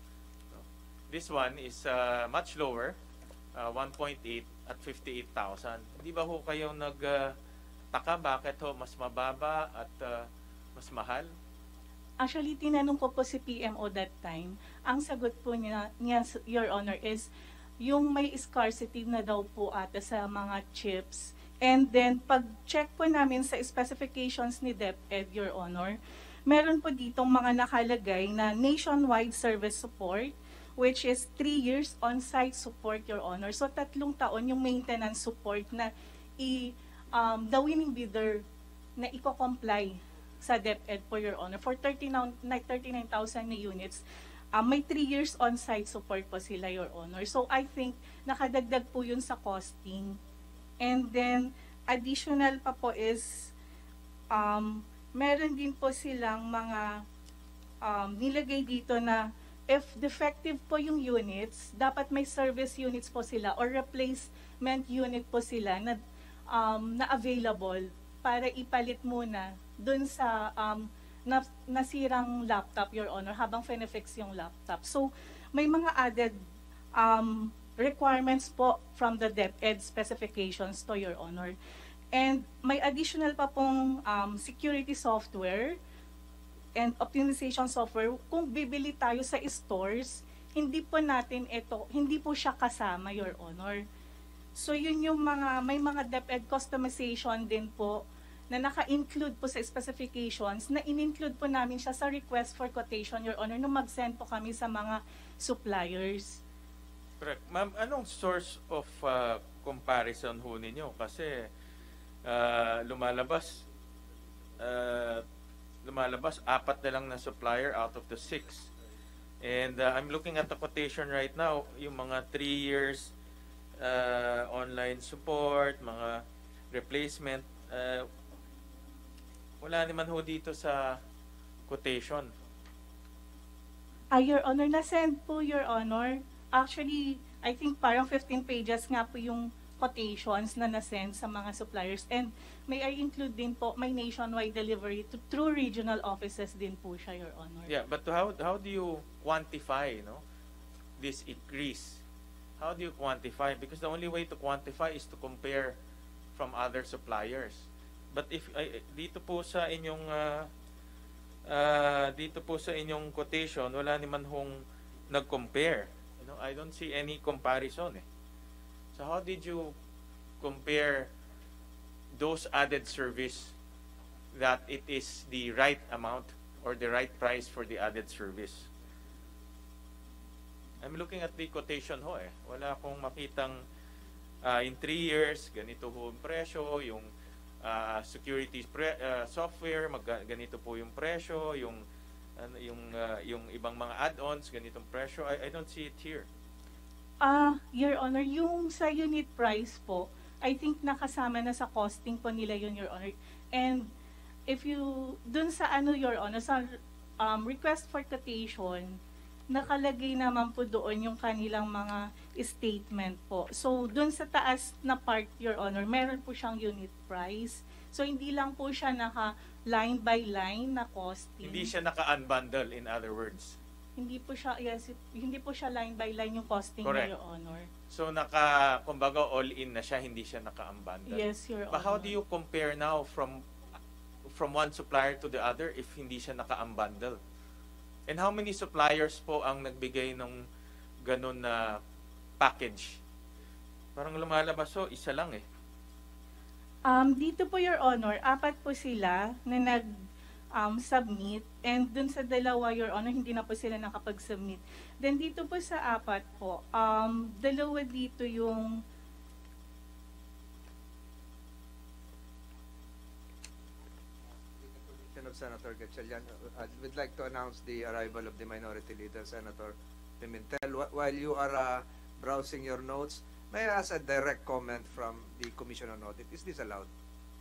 This one is uh, much lower, uh, one point eight at fifty-eight thousand. Hindi ba ho kayo nagtaka uh, bakit ho mas mababa at uh, mas mahal? Actually, tinanong ko po si P M O that time. Ang sagot po niya, niya, Your Honor, is yung may scarcity na daw po ata sa mga chips. And then, pag-check po namin sa specifications ni DepEd, Your Honor, meron po ditong mga nakalagay na nationwide service support, which is three years on-site support, Your Honor. So, tatlong taon yung maintenance support na i, um, the winning bidder na i-comply sa DepEd po, Your Honor. For thirty-nine thousand na units, um, may three years on-site support po sila, Your Honor. So, I think, nakadagdag po yun sa costing. And then, additional pa po is, um, meron din po silang mga um, nilagay dito na if defective po yung units, dapat may service units po sila or replacement unit po sila na, um, na available para ipalit muna dun sa um, na, nasirang laptop, Your Honor, habang finifix yung laptop. So, may mga added um, requirements po from the DepEd specifications to, Your Honor. And may additional pa pong um, security software and optimization software. Kung bibili tayo sa stores, hindi po natin ito, hindi po siya kasama, Your Honor. So, yun yung mga, may mga DepEd customization din po na naka-include po sa specifications, na in-include po namin siya sa request for quotation, Your Honor, nung mag-send po kami sa mga suppliers. Correct. Ma'am, anong source of uh, comparison ho ninyo? Kasi uh, lumalabas, uh, lumalabas, apat na lang na supplier out of the six. And uh, I'm looking at the quotation right now, yung mga three years uh, online support, mga replacement, uh, wala naman ho dito sa quotation. Ah, Your Honor, na-send po, Your Honor. Actually, I think parang fifteen pages nga po yung quotations na na-send sa mga suppliers. And may I include din po, may nationwide delivery to through regional offices din po siya, Your Honor. Yeah, but how how do you quantify, no, this increase? How do you quantify? Because the only way to quantify is to compare from other suppliers. But if ay, dito po sa inyong uh, uh, dito po sa inyong quotation, wala naman hong nag-compare. You know, I don't see any comparison eh. So how did you compare those added service that it is the right amount or the right price for the added service? I'm looking at the quotation ho eh. Wala akong makitang uh, in three years, ganito ho ang presyo, yung uh, security pre, uh, software, mag, ganito po yung presyo, yung uh, yung uh, yung ibang mga add-ons, ganitong presyo. I, I don't see it here. Ah, Your Honor, yung sa unit price po, I think nakasama na sa costing po nila yun, Your Honor. And if you, dun sa ano, Your Honor, sa um, request for quotation, nakalagay naman po doon yung kanilang mga statement po. So, dun sa taas na part, Your Honor, meron po siyang unit price. So, hindi lang po siya naka line by line na costing. Hindi siya naka-unbundle, in other words. Hindi po siya, yes, hindi po siya line by line yung costing Correct. niya, Your Honor. So, naka, kumbaga, all-in na siya, hindi siya naka-unbundle. Yes, Your But Honor. how do you compare now from from one supplier to the other if hindi siya naka-unbundle? And how many suppliers po ang nagbigay ng ganun na package? Parang lumalabas, so isa lang eh. Um, dito po, Your Honor, apat po sila na nag um, submit, and dun sa dalawa, Your Honor, hindi na po sila nakapag-submit. Then dito po sa apat po, um, dalawa dito yung of Senator Gatchalian, I would like to announce the arrival of the Minority Leader, Senator Pimentel. Wh- While you are uh, browsing your notes, may I ask a direct comment from the Commission on Audit? Is this allowed?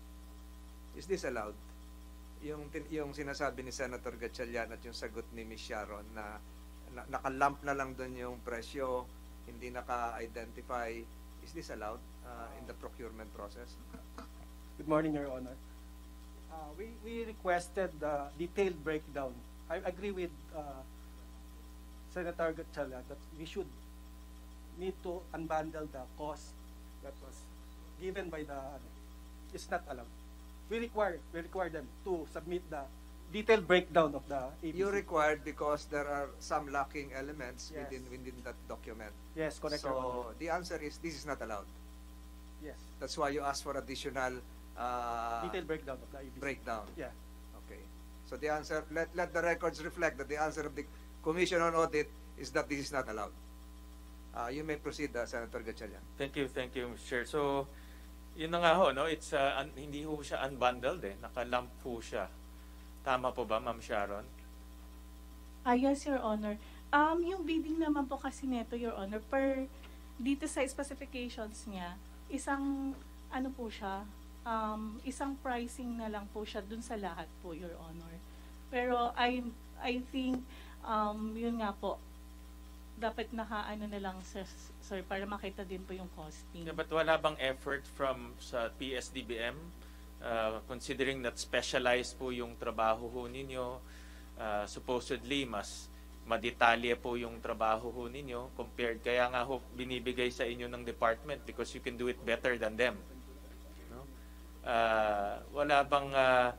Is this allowed? Yung, tin- yung sinasabi ni Senator Gatchalian at yung sagot ni Miz Sharon na, na naka-lump na lang doon yung presyo, hindi naka-identify, is this allowed uh, in the procurement process? Good morning, Your Honor. Uh, we, we requested the detailed breakdown. I agree with uh, Senator Gatchalian that we should need to unbundle the cost that was given by the, it's not allowed. We require, we require them to submit the detailed breakdown of the A B C. You required because there are some lacking elements Yes. within within that document. Yes, correct, Your Honor. So the answer is this is not allowed. Yes, That's why you ask for additional uh, detailed breakdown of the A B C. breakdown. Yeah. Okay. So the answer, let let the records reflect that the answer of the Commission on Audit is that this is not allowed. Uh, you may proceed, uh, Senator Gatchalian. Thank you, thank you, Mister Chair. So, yun na nga ho, no? It's, uh, un- hindi ho siya unbundled eh. Naka-lump po siya. Tama po ba, Ma'am Sharon? Ah, yes, Your Honor. Um, yung bidding naman po kasi neto, Your Honor, per dito sa specifications niya, isang ano po siya, um, isang pricing na lang po siya dun sa lahat po, Your Honor. Pero I I think um, yun nga po, dapat naka-ano na lang, sir, sir, para makita din po yung costing. Yeah, but wala bang effort from sa P S D B M uh, considering that specialized po yung trabaho ho ninyo, uh, supposedly mas madetalye po yung trabaho ho ninyo compared, kaya nga ho binibigay sa inyo ng department because you can do it better than them, no? Uh, wala bang uh,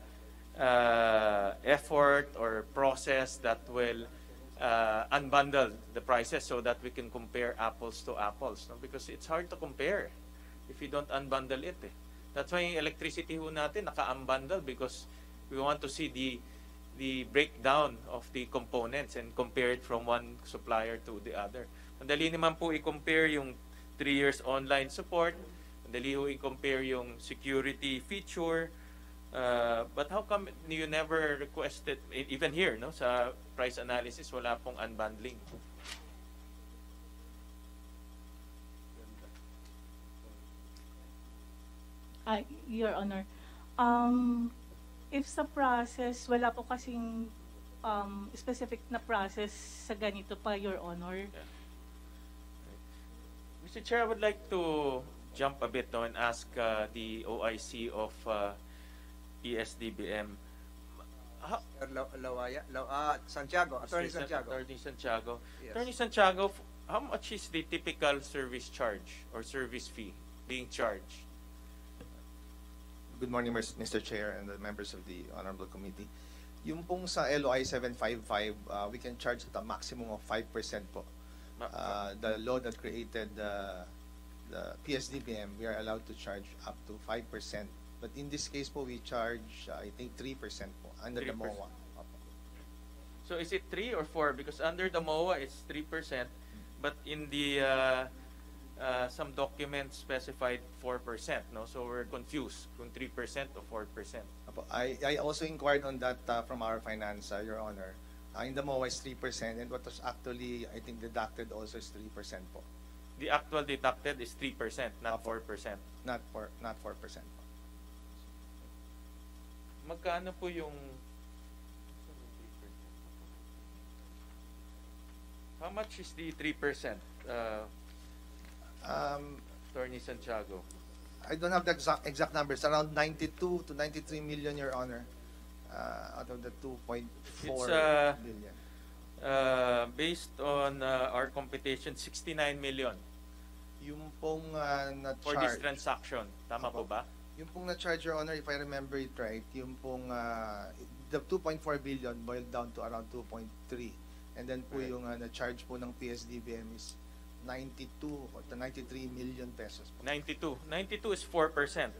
uh, effort or process that will uh, unbundle the prices so that we can compare apples to apples, no? Because it's hard to compare if you don't unbundle it eh. That's why yung electricity ho natin naka-unbundle because we want to see the the breakdown of the components and compare it from one supplier to the other. Madali naman po i-compare yung three years online support, madali ho i-compare yung security feature, Uh, but how come you never requested, e- even here, no, sa price analysis, wala pong unbundling? Ah, Your Honor, um, if sa process, wala po kasing um, specific na process sa ganito pa, Your Honor. Mister Chair, I would like to jump a bit no, and ask uh, the O I C of uh, P S D B M. How, La- Lawaya, La- ah, Santiago, Attorney Santiago. Attorney Santiago. Yes. Attorney Santiago, f- how much is the typical service charge or service fee being charged? Good morning, Mister Chair and the members of the Honorable Committee. Yung pong sa L O I seven fifty-five, uh, we can charge at a maximum of five percent po. Uh, the law that created the, the P S D B M, we are allowed to charge up to five percent. But in this case po, we charge, uh, I think, three percent po under the three percent. M O A. Opo. So is it three or four? Because under the M O A, it's three percent. But in the uh, uh, some documents specified four percent, no? So we're confused kung three percent or four percent. Opo. I, I also inquired on that uh, from our finance, uh, Your Honor. Uh, in the M O A is three percent, and what was actually, I think, deducted also is three percent po. The actual deducted is three percent, not four percent. Not for not four percent po. Magkano po yung How much is the three percent, uh, Um, Attorney Santiago? I don't have the exact, exact numbers. Around ninety-two to ninety-three million, Your Honor, uh, out of the two point four It's, uh, billion. Uh, based on uh, our computation, sixty-nine million Yung pong uh, for this na-charge, transaction. Tama po ba? yung pong na-charge, Your Honor, if I remember it right, yung pong uh, the two point four billion boiled down to around two point three. And then po Right. yung uh, na-charge po ng P S D B M is ninety-two or to ninety-three million pesos po. ninety-two. ninety-two is four percent.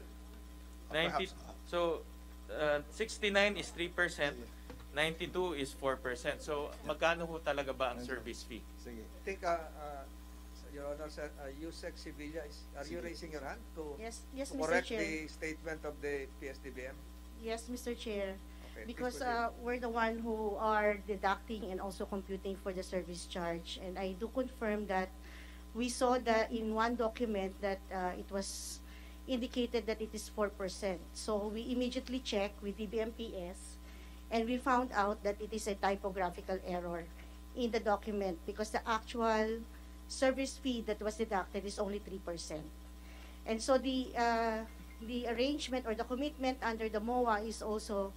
ninety, Perhaps, uh, so, uh, sixty-nine is three percent. ninety-two is four percent. So, magkano ho talaga ba ang service fee? Sige. I think, uh, uh, Your Honor, sir, uh, Yusek Sevilla, is, are you Sige. raising your hand to, Yes, yes, to Mister correct Chair. the statement of the P S D B M? Yes, Mister Chair. Okay, Because please proceed. uh, we're the one who are deducting and also computing for the service charge. And I do confirm that we saw that in one document that uh, it was indicated that it is four percent. So we immediately checked with D B M P S and we found out that it is a typographical error in the document because the actual service fee that was deducted is only three percent. And so the uh, the arrangement or the commitment under the M O A is also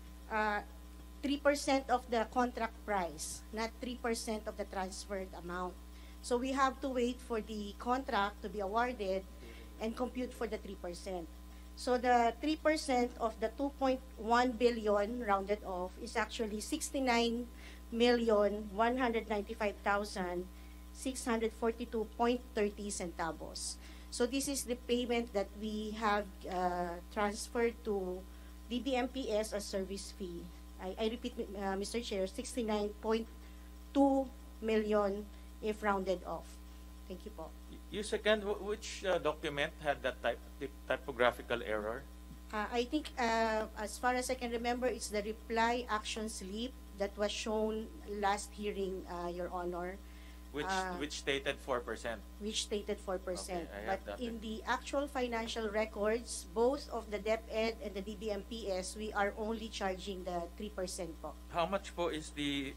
uh, three percent of the contract price, not three percent of the transferred amount. So we have to wait for the contract to be awarded and compute for the three percent. So the three percent of the two point one billion rounded off is actually sixty-nine million one hundred ninety-five thousand six hundred forty-two point three zero centavos. So this is the payment that we have uh, transferred to D B M P S as service fee. I, I repeat, uh, Mister Chair, sixty-nine point two million if rounded off. Thank you po. You second, wh- which uh, document had that type, typ- typographical error? Uh, I think, uh, as far as I can remember, it's the reply action slip that was shown last hearing, uh, Your Honor, Which Uh, which stated four percent. which stated four percent. Okay, I But have that. in the actual financial records, both of the DepEd and the D B M P S, we are only charging the three percent po. How much po is the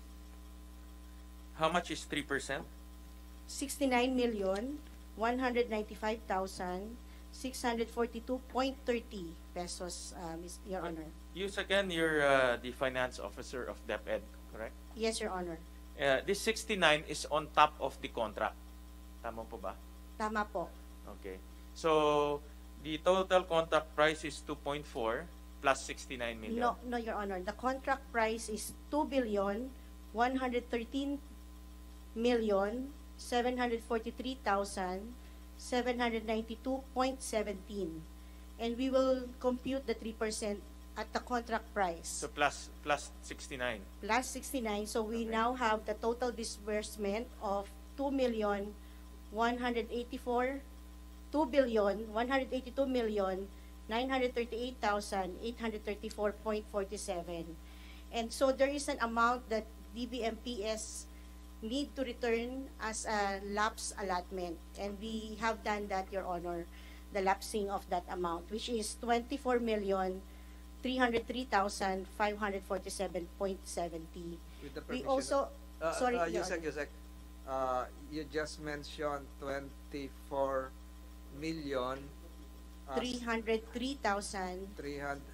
How much is three percent? sixty-nine million one hundred ninety-five thousand six hundred forty-two point three zero pesos, uh, Miz- Your Honor. You second, you're uh, the finance officer of DepEd, correct? Yes, Your Honor. Uh, this sixty-nine is on top of the contract. Tama po ba? Tama po. Okay. So, the total contract price is two point four plus sixty-nine million. No, no, Your Honor. The contract price is two billion one hundred thirteen million seven hundred forty-three thousand seven hundred ninety-two point one seven. And we will compute the three percent at the contract price. So, plus plus sixty-nine. Plus sixty-nine. So we Okay. now have the total disbursement of two million one hundred eighty-four two billion one hundred eighty-two million nine hundred thirty-eight thousand eight hundred thirty-four point four seven. And so there is an amount that D B M P S need to return as a lapse allotment. And we have done that, Your Honor, the lapsing of that amount, which is twenty-four million three hundred three thousand five hundred forty-seven point seven zero. With the We permission also, Uh, sorry, uh, Your Yusek, Honor. Yusek, uh, you just mentioned twenty-four million as three hundred three thousand three hundred.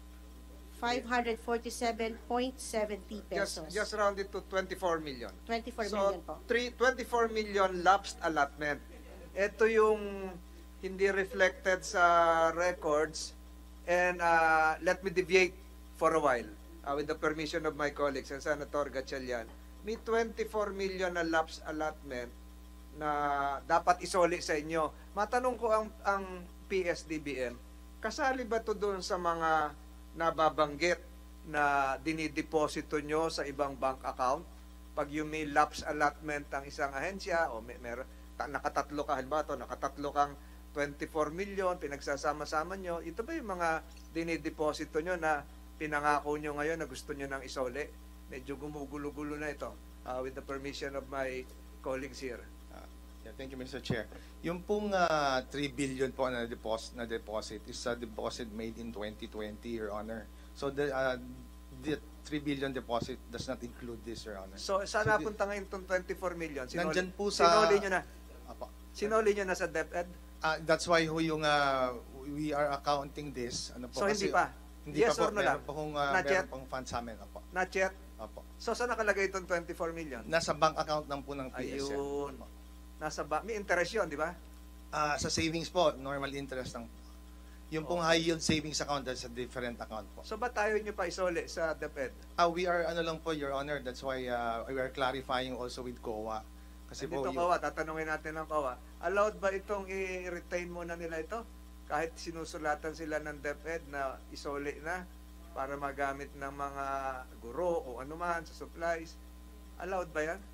five hundred forty-seven point seven zero Just, pesos. just round it to twenty-four million. twenty-four So, million po. three, twenty-four million lapsed allotment. Ito yung hindi reflected sa records. And uh, let me deviate for a while uh, with the permission of my colleagues and Senator Gatchalian. May twenty-four million na lapsed allotment na dapat isoli sa inyo. Matanong ko ang, ang P S D B M, kasali ba to doon sa mga nababanggit na dinideposito nyo sa ibang bank account? Pag yung may lapse allotment ang isang ahensya, o may, may, ta, nakatatlo ka, halimbawa to, nakatatlo kang twenty-four million, pinagsasama-sama nyo, ito ba yung mga dinideposito nyo na pinangako nyo ngayon na gusto nyo nang isole? Medyo gumugulo-gulo na ito, uh, with the permission of my colleagues here. Uh, yeah, thank you, Mister Chair. Yung pong uh, three billion po na deposit, na deposit is a deposit made in twenty twenty, Your Honor. So the uh, the three billion deposit does not include this, Your Honor. So, saan So, napunta ngayon itong twenty-four million? Sinoli, Nandyan po sa- Sinoli nyo na. Apo. Sinoli nyo na sa DepEd? Uh, that's why ho yung uh, we are accounting this. Ano po, So, hindi kasi- pa? Hindi Yes pa po. or no lang? Meron pa kung uh, Not meron yet? pang funds sa amin. Apo. Not yet? Apo. So, saan nakalagay itong twenty-four million? Nasa bank account lang po ng P S. Ayun. Nasa ba? May interest yun, di ba? Ah, sa savings po, normal interest lang. Yung pong high yield savings account, that's a different account po. So, ba't tayo nyo pa isoli sa DepEd? Ah, we are ano lang po, Your Honor, that's why uh, we are clarifying also with C O A. Kasi Dito, po, yung- Kawa, tatanungin natin ng Kawa. Allowed ba itong i-retain muna nila ito? Kahit sinusulatan sila ng DepEd na isoli na para magamit ng mga guro o anuman sa supplies. Allowed ba yan?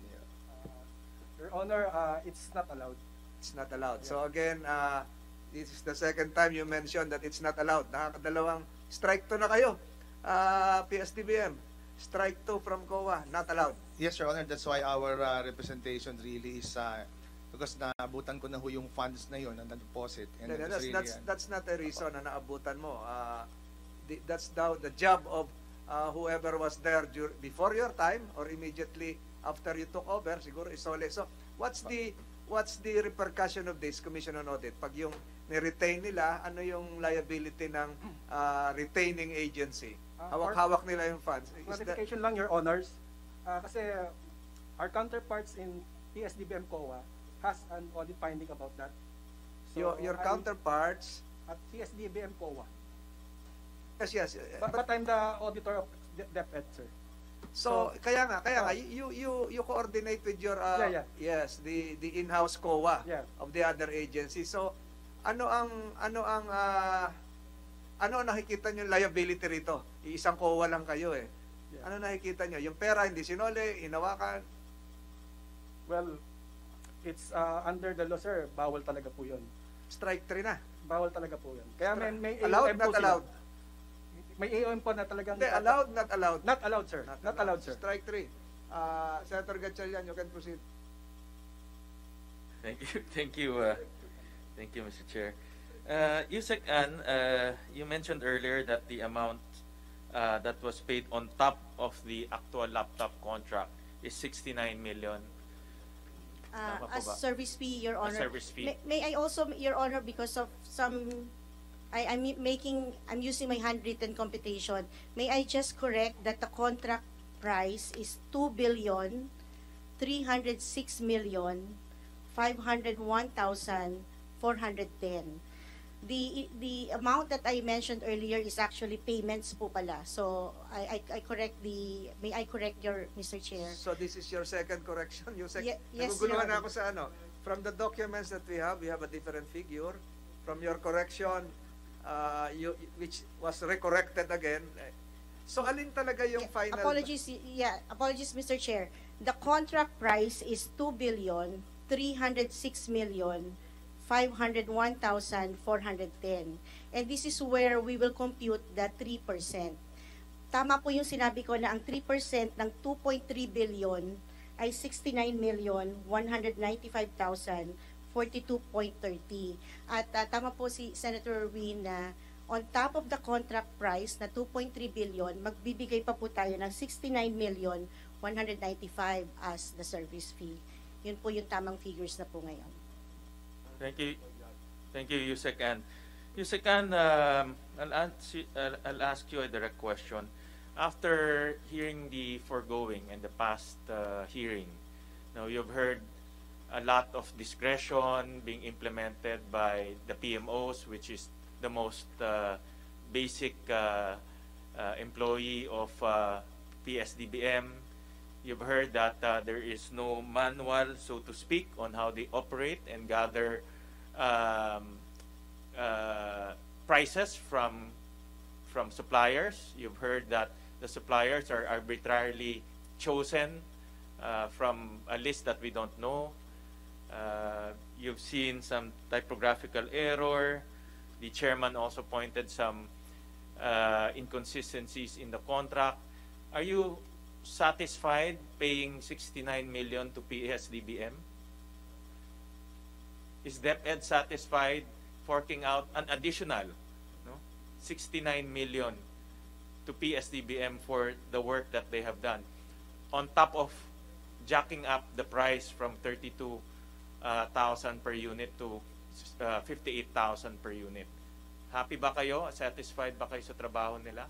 Your Honor, uh, it's not allowed. It's not allowed. So again, uh, this is the second time you mentioned that it's not allowed. Nakakadalawang strike two na kayo. Uh, P S D B M, strike two from C O A, not allowed. Yes, Your Honor, that's why our uh, representation really is uh, because naabutan ko na ho yung funds na yun, na deposit. And Then, it was that's, really, that's, uh, that's not a reason na naabutan mo. Uh, the, that's now the job of uh, whoever was there dur- before your time or immediately after you took over, siguro isole. So, what's the what's the repercussion of this, Commission on Audit? Pag yung ni-retain nila, ano yung liability ng uh, retaining agency? Uh, Hawak-hawak nila yung funds. Is that, Clarification lang, Your Honors. Uh, kasi our counterparts in P S D B M C O A has an audit finding about that. your, your I- counterparts, At P S D B M C O A. yes, yes. But, but I'm the auditor of De- DepEd, sir. So, kaya nga, kaya nga, you you you coordinate with your uh, Yeah, yeah. yes, the the in-house C O A Yeah. of the other agency. So, ano ang ano ang uh, ano ang nakikita niyo liability rito? Iisang C O A lang kayo eh. Yeah. Ano nakikita niyo? Yung pera hindi sinole, hinawakan. Well, it's uh, under the law, sir. Bawal talaga po yun. Strike three na. Bawal talaga po yun. Kaya may, may Allowed, A O M not po sila. allowed. May A O M po na talagang... Hindi, allowed, not allowed. Not allowed, sir. Not, allowed, sir. Strike three. Uh, Senator Gatchalian, you can proceed. Thank you, thank you, uh, thank you, Mister Chair. Uh, Yusek Ann, uh, you mentioned earlier that the amount uh, that was paid on top of the actual laptop contract is sixty-nine million. Uh, Tama po as ba? service fee, Your A Honor. service fee. May, may I also, Your Honor, because of some, I, I'm making, I'm using my handwritten computation. May I just correct that the contract price is two billion three hundred six million five hundred one thousand four hundred ten. The the amount that I mentioned earlier is actually payments po pala. So I I, I correct the may I correct your Mister Chair. So this is your second correction. You said, Ye- yes, naguguluhan Your na ako sa ano. From the documents that we have, we have a different figure. From your correction, uh, you, which was recorrected again. So alin talaga yung final? Apologies, yeah, apologies, Mister Chair. The contract price is two billion three hundred six million five hundred one thousand four hundred ten. And this is where we will compute the three percent. Tama po yung sinabi ko na ang three percent ng two point three billion ay sixty-nine million one hundred ninety-five thousand forty-two point three zero. At uh, tama po si Senator Erwin na on top of the contract price na two point three billion, magbibigay pa po tayo ng sixty-nine million one hundred ninety-five as the service fee. Yun po yung tamang figures na po ngayon. Thank you. Thank you, Yusek Ann. Yusek Ann, um, I'll, ask you, I'll, I'll ask you a direct question. After hearing the foregoing and the past uh, hearing, now you've heard a lot of discretion being implemented by the P M Os, which is the most uh, basic uh, uh, employee of uh, P S D B M. You've heard that uh, there is no manual, so to speak, on how they operate and gather um, uh, prices from from suppliers. You've heard that the suppliers are arbitrarily chosen uh, from a list that we don't know. Uh, you've seen some typographical error. The chairman also pointed some uh, inconsistencies in the contract. Are you satisfied paying sixty-nine million to P S D B M? Is DepEd satisfied forking out an additional no, sixty-nine million to P S D B M for the work that they have done, on top of jacking up the price from thirty-two thousand per unit to uh, fifty-eight thousand per unit? Happy ba kayo? Satisfied ba kayo sa trabaho nila?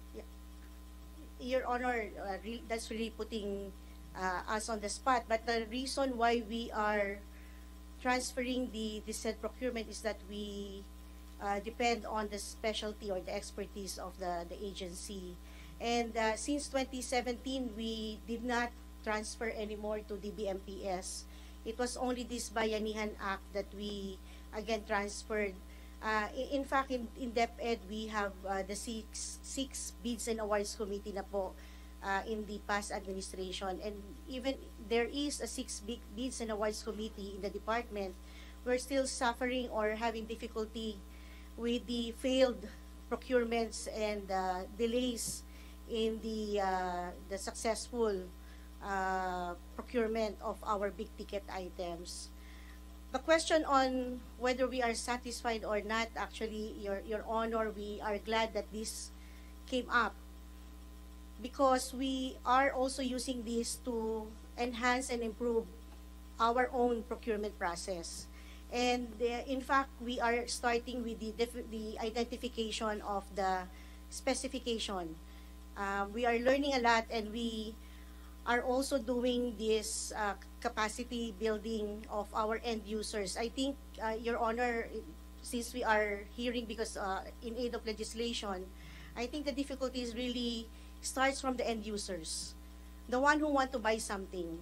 Your Honor, uh, re that's really putting uh, us on the spot. But the reason why we are transferring the, the said procurement is that we uh, depend on the specialty or the expertise of the, the agency. And uh, since twenty seventeen, we did not transfer anymore to D B M P S. It was only this Bayanihan Act that we again transferred. Uh, in, in fact, in, in DepEd, we have uh, the six, six bids and awards committee na po uh, in the past administration. And even there is a six big bids and awards committee in the department, we're still suffering or having difficulty with the failed procurements and uh, delays in the, uh, the successful uh, procurement of our big ticket items. The question on whether we are satisfied or not, actually, Your, Your Honor, we are glad that this came up because we are also using this to enhance and improve our own procurement process. And uh, in fact, we are starting with the, the identification of the specification. Uh, we are learning a lot, and we are also doing this uh, capacity building of our end users. I think, uh, Your Honor, since we are hearing because uh, in aid of legislation, I think the difficulty is really starts from the end users, the one who want to buy something.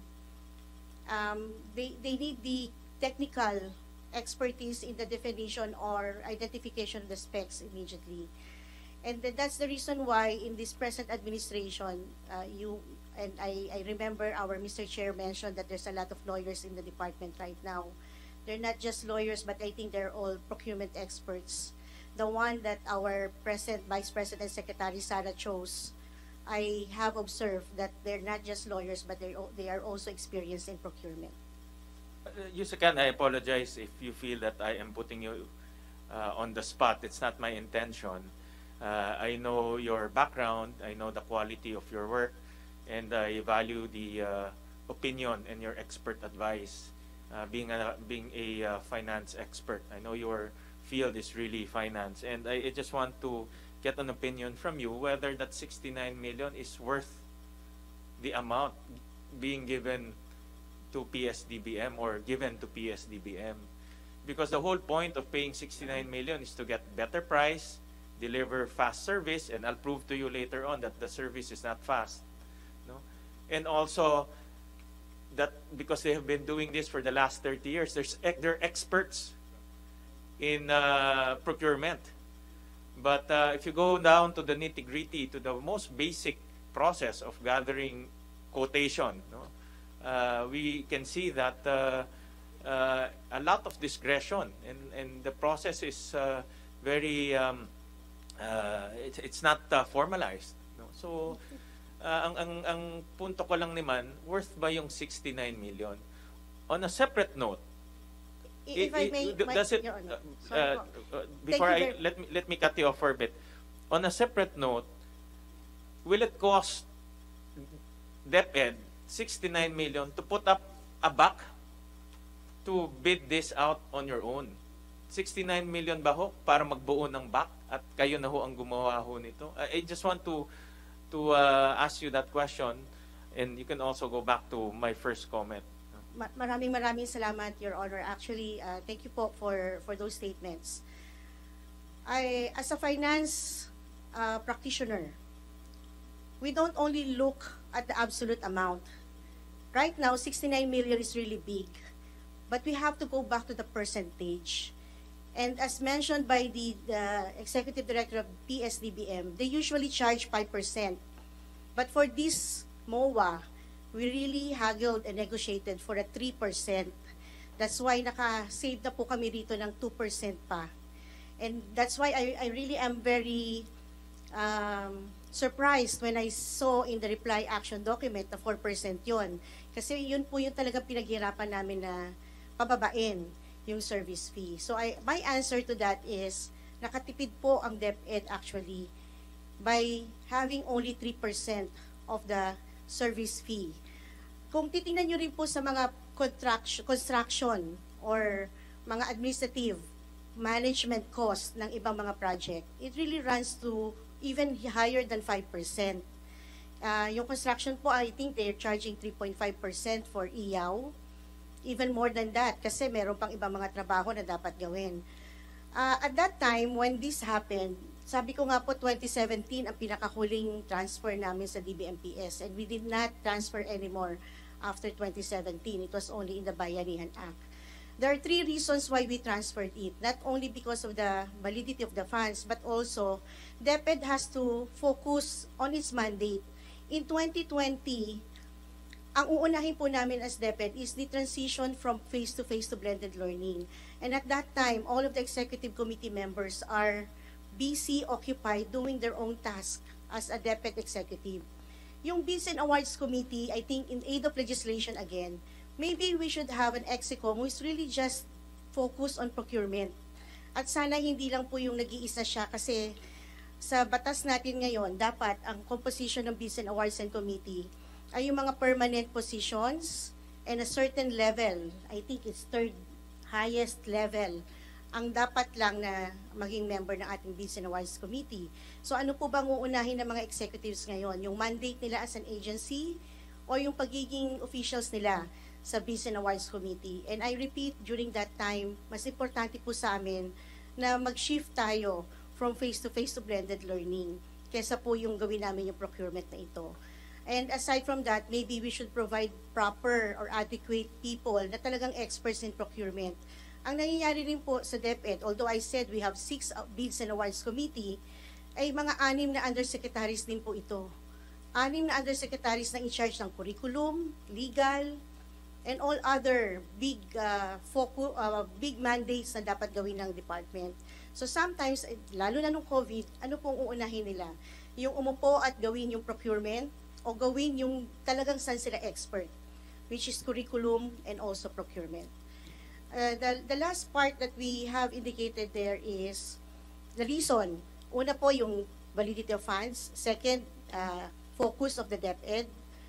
Um, they, they need the technical expertise in the definition or identification of the specs immediately. And th that's the reason why in this present administration, uh, you and I, I remember our Mister Chair mentioned that there's a lot of lawyers in the department right now. They're not just lawyers, but I think they're all procurement experts. The one that our present Vice President Secretary Sara chose, I have observed that they're not just lawyers, but they're, they are also experienced in procurement. Uh, Yusek Ann, I apologize if you feel that I am putting you uh, on the spot. It's not my intention. Uh, I know your background, I know the quality of your work, and I value the uh, opinion and your expert advice. Uh, being a being a uh, finance expert, I know your field is really finance, and I, I just want to get an opinion from you whether that sixty-nine million is worth the amount being given to P S D B M or given to P S D B M, because the whole point of paying sixty-nine million is to get better price, deliver fast service, and I'll prove to you later on that the service is not fast. No? And also that because they have been doing this for the last thirty years, there's, they're experts in uh, procurement. But uh, if you go down to the nitty-gritty, to the most basic process of gathering quotation, no? uh, we can see that uh, uh, a lot of discretion, and and the process is uh, very um, uh, it's, it's not uh, formalized, no? So uh, ang ang ang punto ko lang naman, worth ba yung sixty-nine million? On a separate note, If i- I i- may, d- my- does it Your Honor. uh, Sorry uh, po. uh, before you I very- let me let me cut you off for a bit. On a separate note, will it cost DepEd sixty-nine million to put up a B A C to bid this out on your own? sixty-nine million ba ho para magbuo ng B A C at kayo na ho ang gumawa ho nito? I I just want to to uh, ask you that question, and you can also go back to my first comment. Ma- Maraming maraming salamat, Your Honor. Actually, uh, thank you po for for those statements. I, as a finance uh, practitioner, we don't only look at the absolute amount. Right now, sixty-nine million is really big, but we have to go back to the percentage. And as mentioned by the, the Executive Director of P S D B M, they usually charge five percent. But for this M O A, we really haggled and negotiated for a three percent. That's why naka-save na po kami rito ng two percent pa. And that's why I, I really am very um, surprised when I saw in the reply action document na four percent yun. Kasi yun po yung talagang pinaghirapan namin na pababain yung service fee. So I, my answer to that is, nakatipid po ang DepEd actually by having only three percent of the service fee. Kung titingnan nyo rin po sa mga construction, construction or mga administrative management cost ng ibang mga project, it really runs to even higher than five percent. Uh, yung construction po, I think they're charging three point five percent for I A W. Even more than that, kasi meron pang ibang mga trabaho na dapat gawin. Uh, at that time, when this happened, sabi ko nga po, twenty seventeen ang pinakahuling transfer namin sa D B M P S, and we did not transfer anymore after twenty seventeen. It was only in the Bayanihan Act. There are three reasons why we transferred it. Not only because of the validity of the funds, but also DepEd has to focus on its mandate. In twenty twenty, ang uunahin po namin as DepEd is the transition from face-to-face to blended learning. And at that time, all of the executive committee members are busy, occupied, doing their own task as a DepEd executive. Yung Bids and Awards Committee, I think in aid of legislation again, maybe we should have an EXECOM who is really just focused on procurement. At sana hindi lang po yung nag-iisa siya, kasi sa batas natin ngayon, dapat ang composition ng Bids and Awards and Committee ay yung mga permanent positions and a certain level, I think it's third highest level, ang dapat lang na maging member ng ating Bids and Awards Committee. So ano po bang uunahin ng mga executives ngayon? Yung mandate nila as an agency o yung pagiging officials nila sa Bids and Awards Committee? And I repeat, during that time, mas importante po sa amin na mag-shift tayo from face-to-face to blended learning kesa po yung gawin namin yung procurement na ito. And aside from that, maybe we should provide proper or adequate people na talagang experts in procurement. Ang nangyayari rin po sa DepEd, although I said we have six Bids and Awards Committee, ay mga anim na undersecretaries din po ito. Anim na undersecretaries na in charge ng curriculum, legal, and all other big uh, focus, uh, big mandates na dapat gawin ng department. So sometimes, lalo na nung COVID, ano pong uunahin nila? Yung umupo at gawin yung procurement, o gawin yung talagang saan sila expert, which is curriculum and also procurement. Uh, the, the last part that we have indicated there is the reason. Una po yung validity of funds. Second, uh, focus of the DepEd.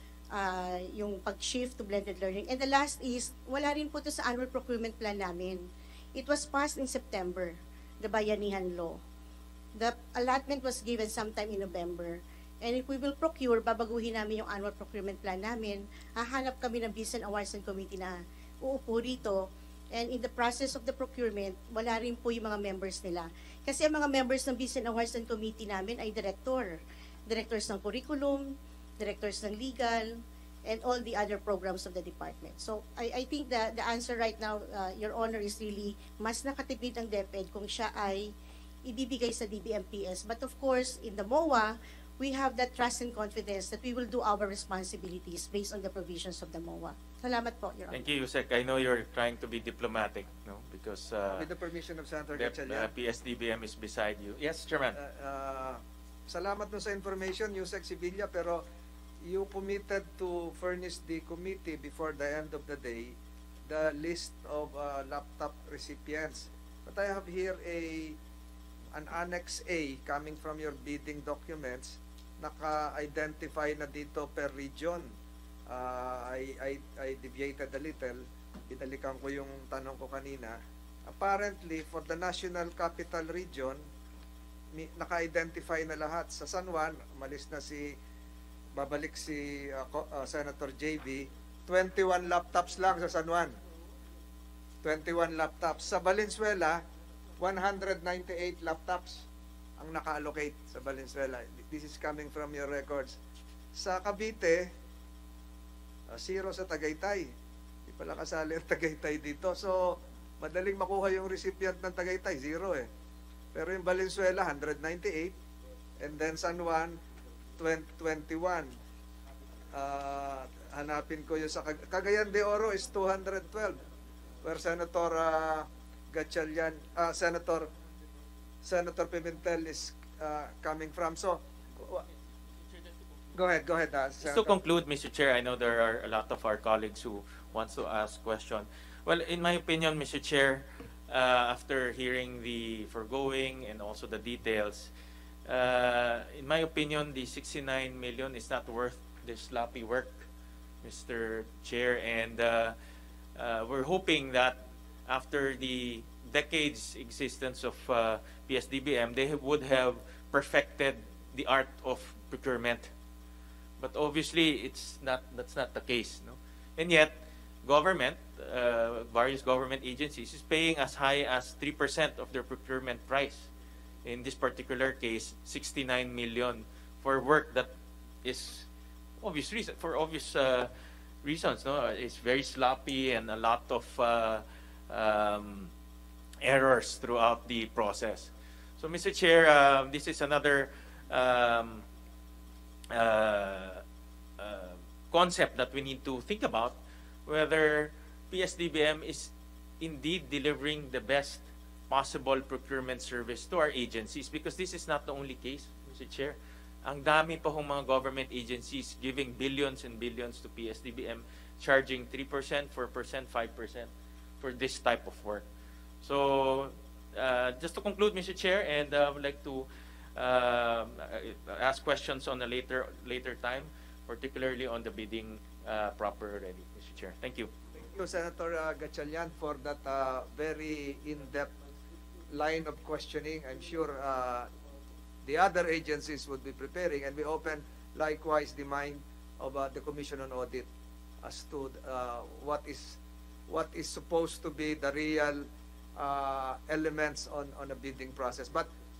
Uh, yung pag-shift to blended learning. And the last is, wala rin po ito sa annual procurement plan namin. It was passed in September, the Bayanihan Law. The allotment was given sometime in November. And if we will procure, babaguhin namin yung annual procurement plan namin, hahanap kami ng Bids and Awards and Committee na uupo rito. And in the process of the procurement, wala rin po yung mga members nila. Kasi ang mga members ng Bids and Awards and Committee namin ay director. Directors ng curriculum, directors ng legal, and all the other programs of the department. So I, I think the, the answer right now, uh, Your Honor, is really mas nakatipid ang DepEd kung siya ay ibibigay sa D B M P S. But of course, in the M O A, we have that trust and confidence that we will do our responsibilities based on the provisions of the M O A. Salamat po, Your Honor. Thank you, Yusek. I know you're trying to be diplomatic, no, because uh, With the permission of Senator the, Gatchalian. uh, P S D B M is beside you. Yes, Chairman. Uh, uh, salamat nun sa information, Yusek Sevilla, pero you committed to furnish the committee before the end of the day the list of uh, laptop recipients. But I have here a an Annex A coming from your bidding documents. Naka-identify na dito per region. Uh, I, I, I deviated a little. Binalikan ko yung tanong ko kanina. Apparently, for the National Capital Region, mi- naka-identify na lahat. Sa San Juan, malis na si, babalik si uh, Co- uh, Senator J B, twenty-one laptops lang sa San Juan. twenty-one laptops. Sa Valenzuela, one hundred ninety-eight laptops ang naka-allocate sa Valenzuela. This is coming from your records. Sa Cavite, uh, zero sa Tagaytay. Hindi pala kasali ang Tagaytay dito. So, madaling makuha yung recipient ng Tagaytay, zero eh. Pero yung Valenzuela, one hundred ninety-eight. And then San Juan, twenty-one. Uh, hanapin ko yung sa Cag- Cagayan de Oro is two hundred twelve. Where Senator uh, Gatchalian, uh, Senator Senator Pimentel is uh, coming from. So, go ahead, go ahead. Uh, Just to conclude, Mister Chair, I know there are a lot of our colleagues who wants to ask question. Well, in my opinion, Mister Chair, uh, after hearing the foregoing and also the details, uh, in my opinion, the sixty-nine million is not worth the sloppy work, Mister Chair, and uh, uh, we're hoping that after the decades existence of uh, P S D B M, they would have perfected the art of procurement. But obviously, it's not. That's not the case, no. And yet, government, uh, various government agencies, is paying as high as three percent of their procurement price. In this particular case, sixty-nine million for work that is obvious reason for obvious uh, reasons. No, it's very sloppy and a lot of uh, um, errors throughout the process. So, Mister Chair, uh, this is another um, uh, uh, concept that we need to think about, whether P S D B M is indeed delivering the best possible procurement service to our agencies, because this is not the only case, Mister Chair. Ang dami pa hong mga government agencies giving billions and billions to P S D B M, charging three percent, four percent, five percent for this type of work. So, uh, just to conclude, Mister Chair, and uh, I would like to uh, ask questions on a later later time, particularly on the bidding uh, proper already, Mister Chair. Thank you. Thank you, Senator uh, Gatchalian, for that uh, very in-depth line of questioning. I'm sure uh, the other agencies would be preparing, and we open likewise the mind of uh, the Commission on Audit as to uh, what is what is supposed to be the real uh, elements on, on a bidding process. But